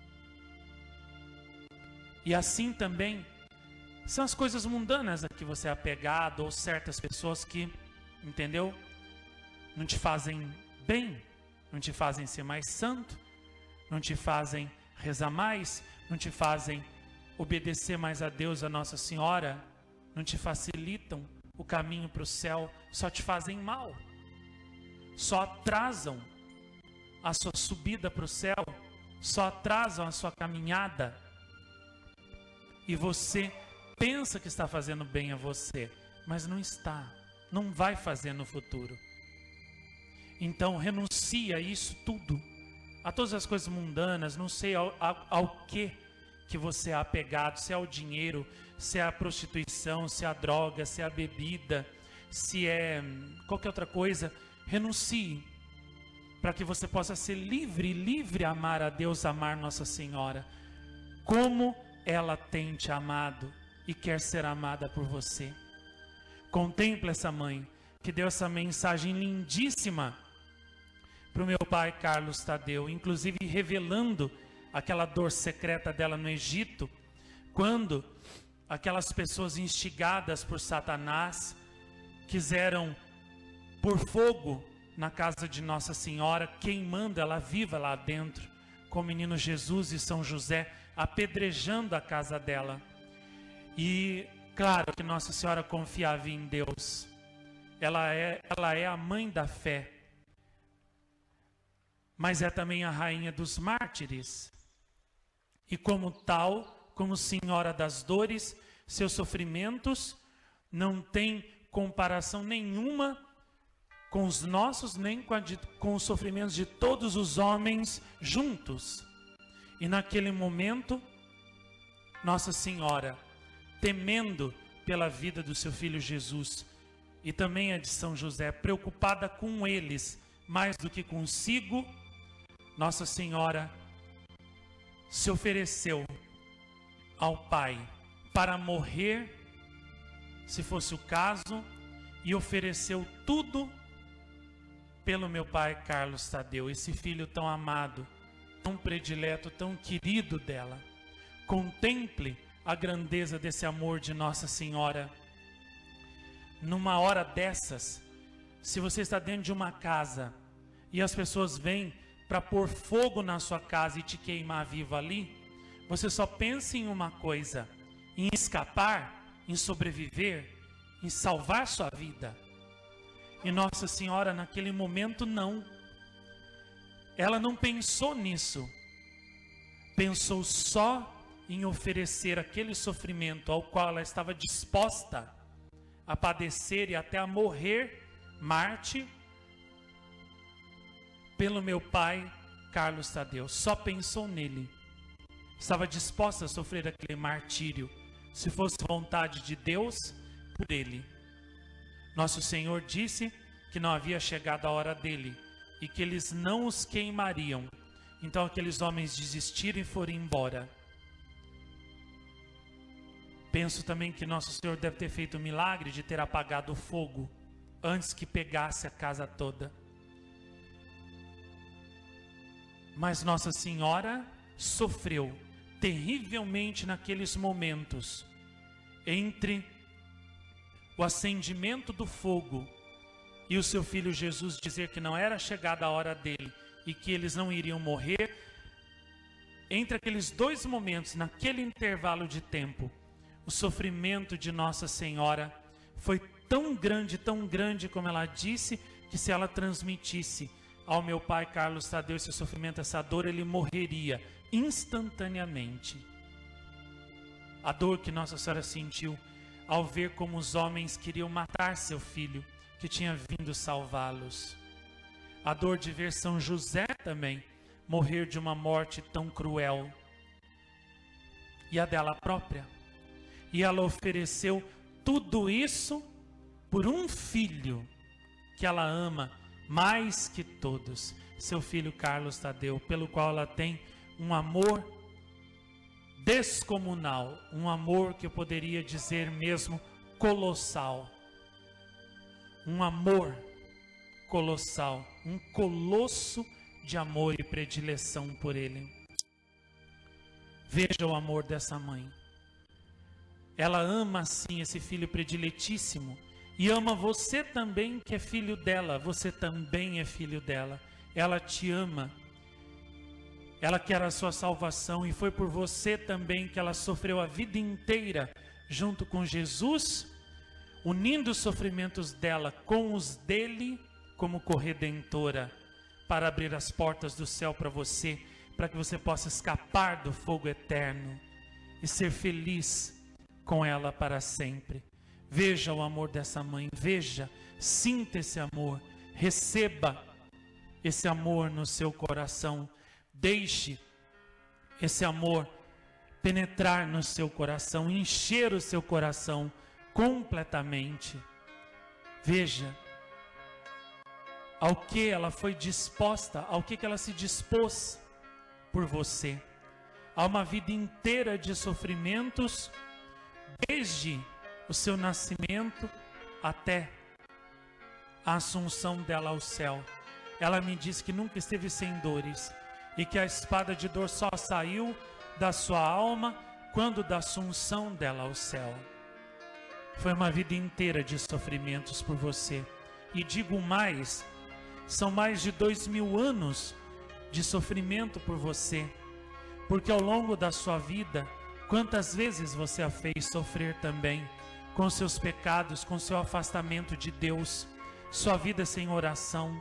E assim também são as coisas mundanas a que você é apegado, ou certas pessoas que, entendeu? Não te fazem bem, não te fazem ser mais santo, não te fazem rezar mais, não te fazem obedecer mais a Deus, a Nossa Senhora, não te facilitam o caminho para o céu, só te fazem mal, só atrasam a sua subida para o céu, só atrasam a sua caminhada, e você pensa que está fazendo bem a você, mas não está, não vai fazer no futuro. Então renuncia a isso tudo, a todas as coisas mundanas, não sei ao que você é apegado, se é ao dinheiro, se é a prostituição, se é a droga, se é a bebida, se é qualquer outra coisa. Renuncie, para que você possa ser livre a amar a Deus, amar Nossa Senhora, como ela tem te amado e quer ser amada por você. Contempla essa mãe, que deu essa mensagem lindíssima para o meu pai Carlos Tadeu, inclusive revelando aquela dor secreta dela no Egito, quando aquelas pessoas instigadas por Satanás quiseram pôr fogo na casa de Nossa Senhora, queimando ela viva lá dentro, com o menino Jesus e São José apedrejando a casa dela. E claro que Nossa Senhora confiava em Deus, ela é a mãe da fé, mas é também a rainha dos mártires. E como tal, como Senhora das dores, seus sofrimentos não têm comparação nenhuma com os nossos, nem com os sofrimentos de todos os homens juntos. E naquele momento, Nossa Senhora, temendo pela vida do seu filho Jesus, e também a de São José, preocupada com eles mais do que consigo, Nossa Senhora se ofereceu ao Pai para morrer, se fosse o caso, e ofereceu tudo pelo meu pai Carlos Tadeu, esse filho tão amado, tão predileto, tão querido dela. Contemple a grandeza desse amor de Nossa Senhora. Numa hora dessas, se você está dentro de uma casa e as pessoas vêm para pôr fogo na sua casa e te queimar vivo ali, você só pensa em uma coisa: em escapar, em sobreviver, em salvar sua vida. E Nossa Senhora naquele momento não. Ela não pensou nisso. Pensou só em oferecer aquele sofrimento ao qual ela estava disposta a padecer e até a morrer, mártir, pelo meu pai Carlos Tadeu. Só pensou nele. Estava disposta a sofrer aquele martírio, se fosse vontade de Deus, por ele. Nosso Senhor disse que não havia chegado a hora dele e que eles não os queimariam. Então aqueles homens desistiram e foram embora. Penso também que Nosso Senhor deve ter feito o milagre de ter apagado o fogo antes que pegasse a casa toda. Mas Nossa Senhora sofreu terrivelmente naqueles momentos, entre o acendimento do fogo e o seu filho Jesus dizer que não era chegada a hora dele e que eles não iriam morrer. Entre aqueles dois momentos, naquele intervalo de tempo, o sofrimento de Nossa Senhora foi tão grande como ela disse, que se ela transmitisse ao meu pai Carlos Tadeu esse sofrimento, essa dor, ele morreria instantaneamente. A dor que Nossa Senhora sentiu ao ver como os homens queriam matar seu filho, que tinha vindo salvá-los. A dor de ver São José também morrer de uma morte tão cruel. E a dela própria. E ela ofereceu tudo isso por um filho que ela ama mais que todos, seu filho Carlos Tadeu, pelo qual ela tem um amor descomunal, um amor que eu poderia dizer mesmo colossal. Um amor colossal, um colosso de amor e predileção por ele. Veja o amor dessa mãe. Ela ama assim esse filho prediletíssimo e ama você também, que é filho dela. Você também é filho dela. Ela te ama. Ela quer a sua salvação e foi por você também que ela sofreu a vida inteira junto com Jesus, unindo os sofrimentos dela com os dele como corredentora, para abrir as portas do céu para você, para que você possa escapar do fogo eterno e ser feliz com ela para sempre. Veja o amor dessa mãe, veja, sinta esse amor, receba esse amor no seu coração, deixe esse amor penetrar no seu coração, encher o seu coração completamente. Veja ao que ela foi disposta, ao que ela se dispôs por você, a uma vida inteira de sofrimentos, desde o seu nascimento até a assunção dela ao céu. Ela me disse que nunca esteve sem dores e que a espada de dor só saiu da sua alma quando da assunção dela ao céu. Foi uma vida inteira de sofrimentos por você. E digo mais, são mais de 2000 anos de sofrimento por você, porque ao longo da sua vida, quantas vezes você a fez sofrer também, com seus pecados, com seu afastamento de Deus, sua vida sem oração.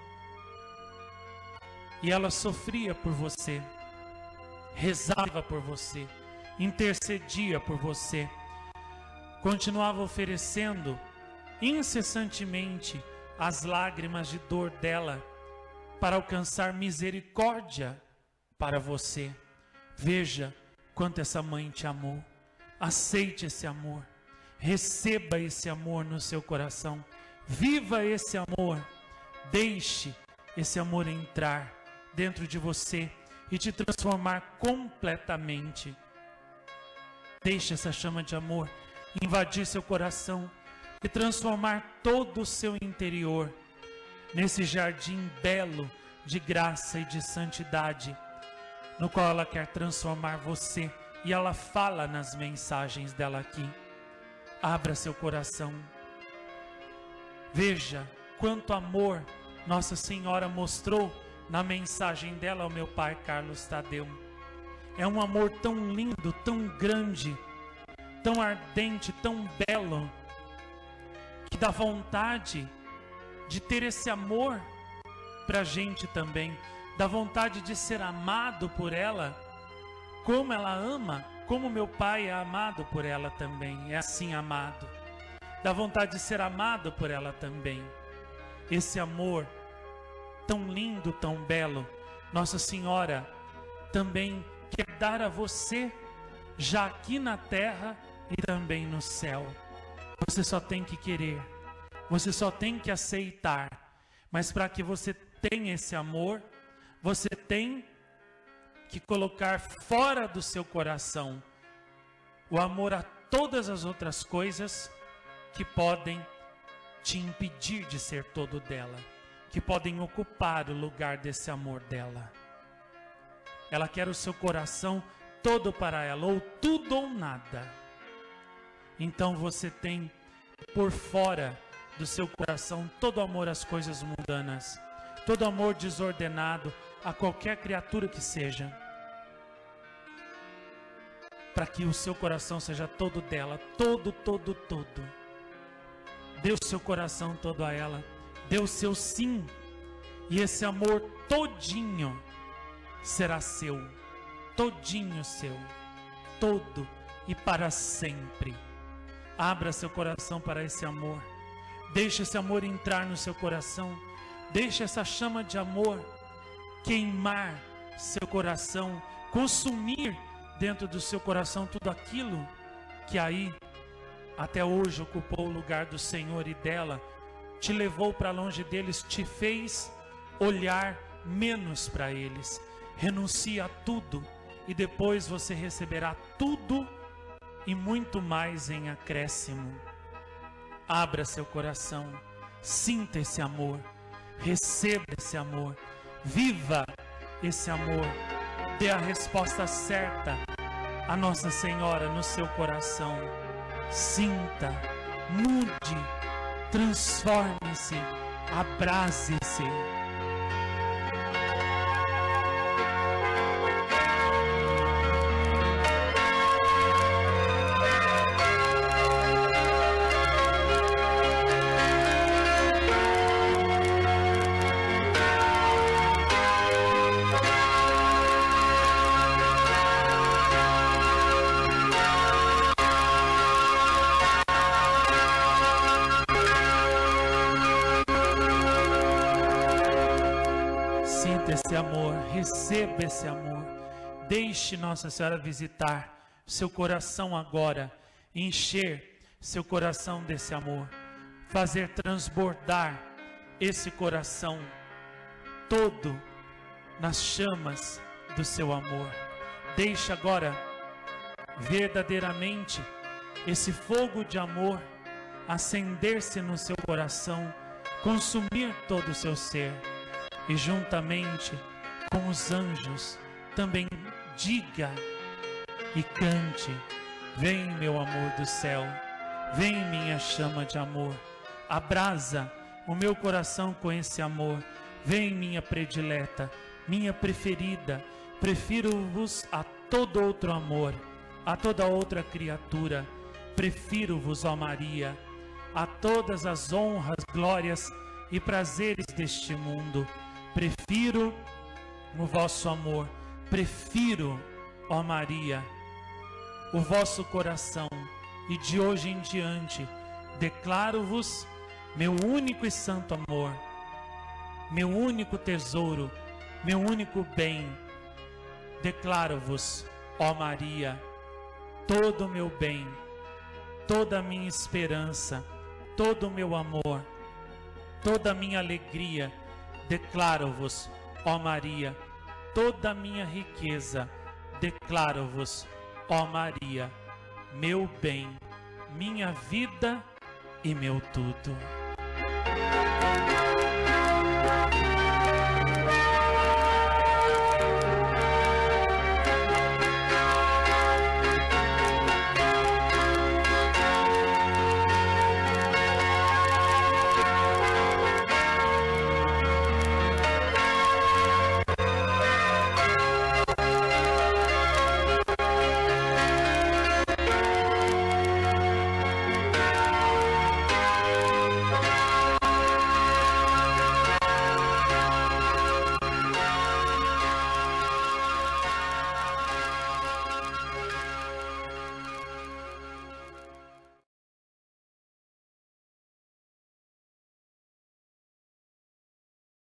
E ela sofria por você, rezava por você, intercedia por você, continuava oferecendo incessantemente as lágrimas de dor dela para alcançar misericórdia para você. Veja quanto essa mãe te amou. Aceite esse amor, receba esse amor no seu coração, viva esse amor, deixe esse amor entrar dentro de você e te transformar completamente. Deixe essa chama de amor invadir seu coração e transformar todo o seu interior nesse jardim belo de graça e de santidade, no qual ela quer transformar você. E ela fala nas mensagens dela aqui. Abra seu coração. Veja quanto amor Nossa Senhora mostrou na mensagem dela ao meu pai Carlos Tadeu. É um amor tão lindo, tão grande, tão ardente, tão belo, que dá vontade de ter esse amor para a gente também. Dá vontade de ser amado por ela, como ela ama, como meu pai é amado por ela também, é assim amado. Dá vontade de ser amado por ela também. Esse amor tão lindo, tão belo, Nossa Senhora também quer dar a você, já aqui na terra e também no céu. Você só tem que querer, você só tem que aceitar. Mas para que você tenha esse amor, você tem que colocar fora do seu coração o amor a todas as outras coisas que podem te impedir de ser todo dela, que podem ocupar o lugar desse amor dela. Ela quer o seu coração todo para ela, ou tudo ou nada. Então você tem por fora do seu coração todo amor às coisas mundanas, todo amor desordenado a qualquer criatura que seja, para que o seu coração seja todo dela, todo. Dê o seu coração todo a ela, dê o seu sim, e esse amor todinho será seu, todinho seu, todo e para sempre. Abra seu coração para esse amor, deixe esse amor entrar no seu coração, deixe essa chama de amor queimar seu coração, consumir dentro do seu coração tudo aquilo que aí até hoje ocupou o lugar do Senhor e dela, te levou para longe deles, te fez olhar menos para eles. Renuncia a tudo e depois você receberá tudo e muito mais em acréscimo. Abra seu coração, sinta esse amor, receba esse amor, viva esse amor, dê a resposta certa a Nossa Senhora no seu coração. Sinta, mude, transforme-se, abrase-se. Esse amor, receba esse amor, deixe Nossa Senhora visitar seu coração agora, encher seu coração desse amor, fazer transbordar esse coração todo nas chamas do seu amor. Deixe agora verdadeiramente esse fogo de amor acender-se no seu coração, consumir todo o seu ser. E juntamente com os anjos também diga e cante: vem meu amor do céu, vem minha chama de amor, abrasa o meu coração com esse amor, vem minha predileta, minha preferida, prefiro-vos a todo outro amor, a toda outra criatura, prefiro-vos, ó Maria, a todas as honras, glórias e prazeres deste mundo. Prefiro o vosso amor, prefiro, ó Maria, o vosso coração, e de hoje em diante declaro-vos meu único e santo amor, meu único tesouro, meu único bem. Declaro-vos, ó Maria, todo o meu bem, toda a minha esperança, todo o meu amor, toda a minha alegria. Declaro-vos, ó Maria, toda a minha riqueza. Declaro-vos, ó Maria, meu bem, minha vida e meu tudo.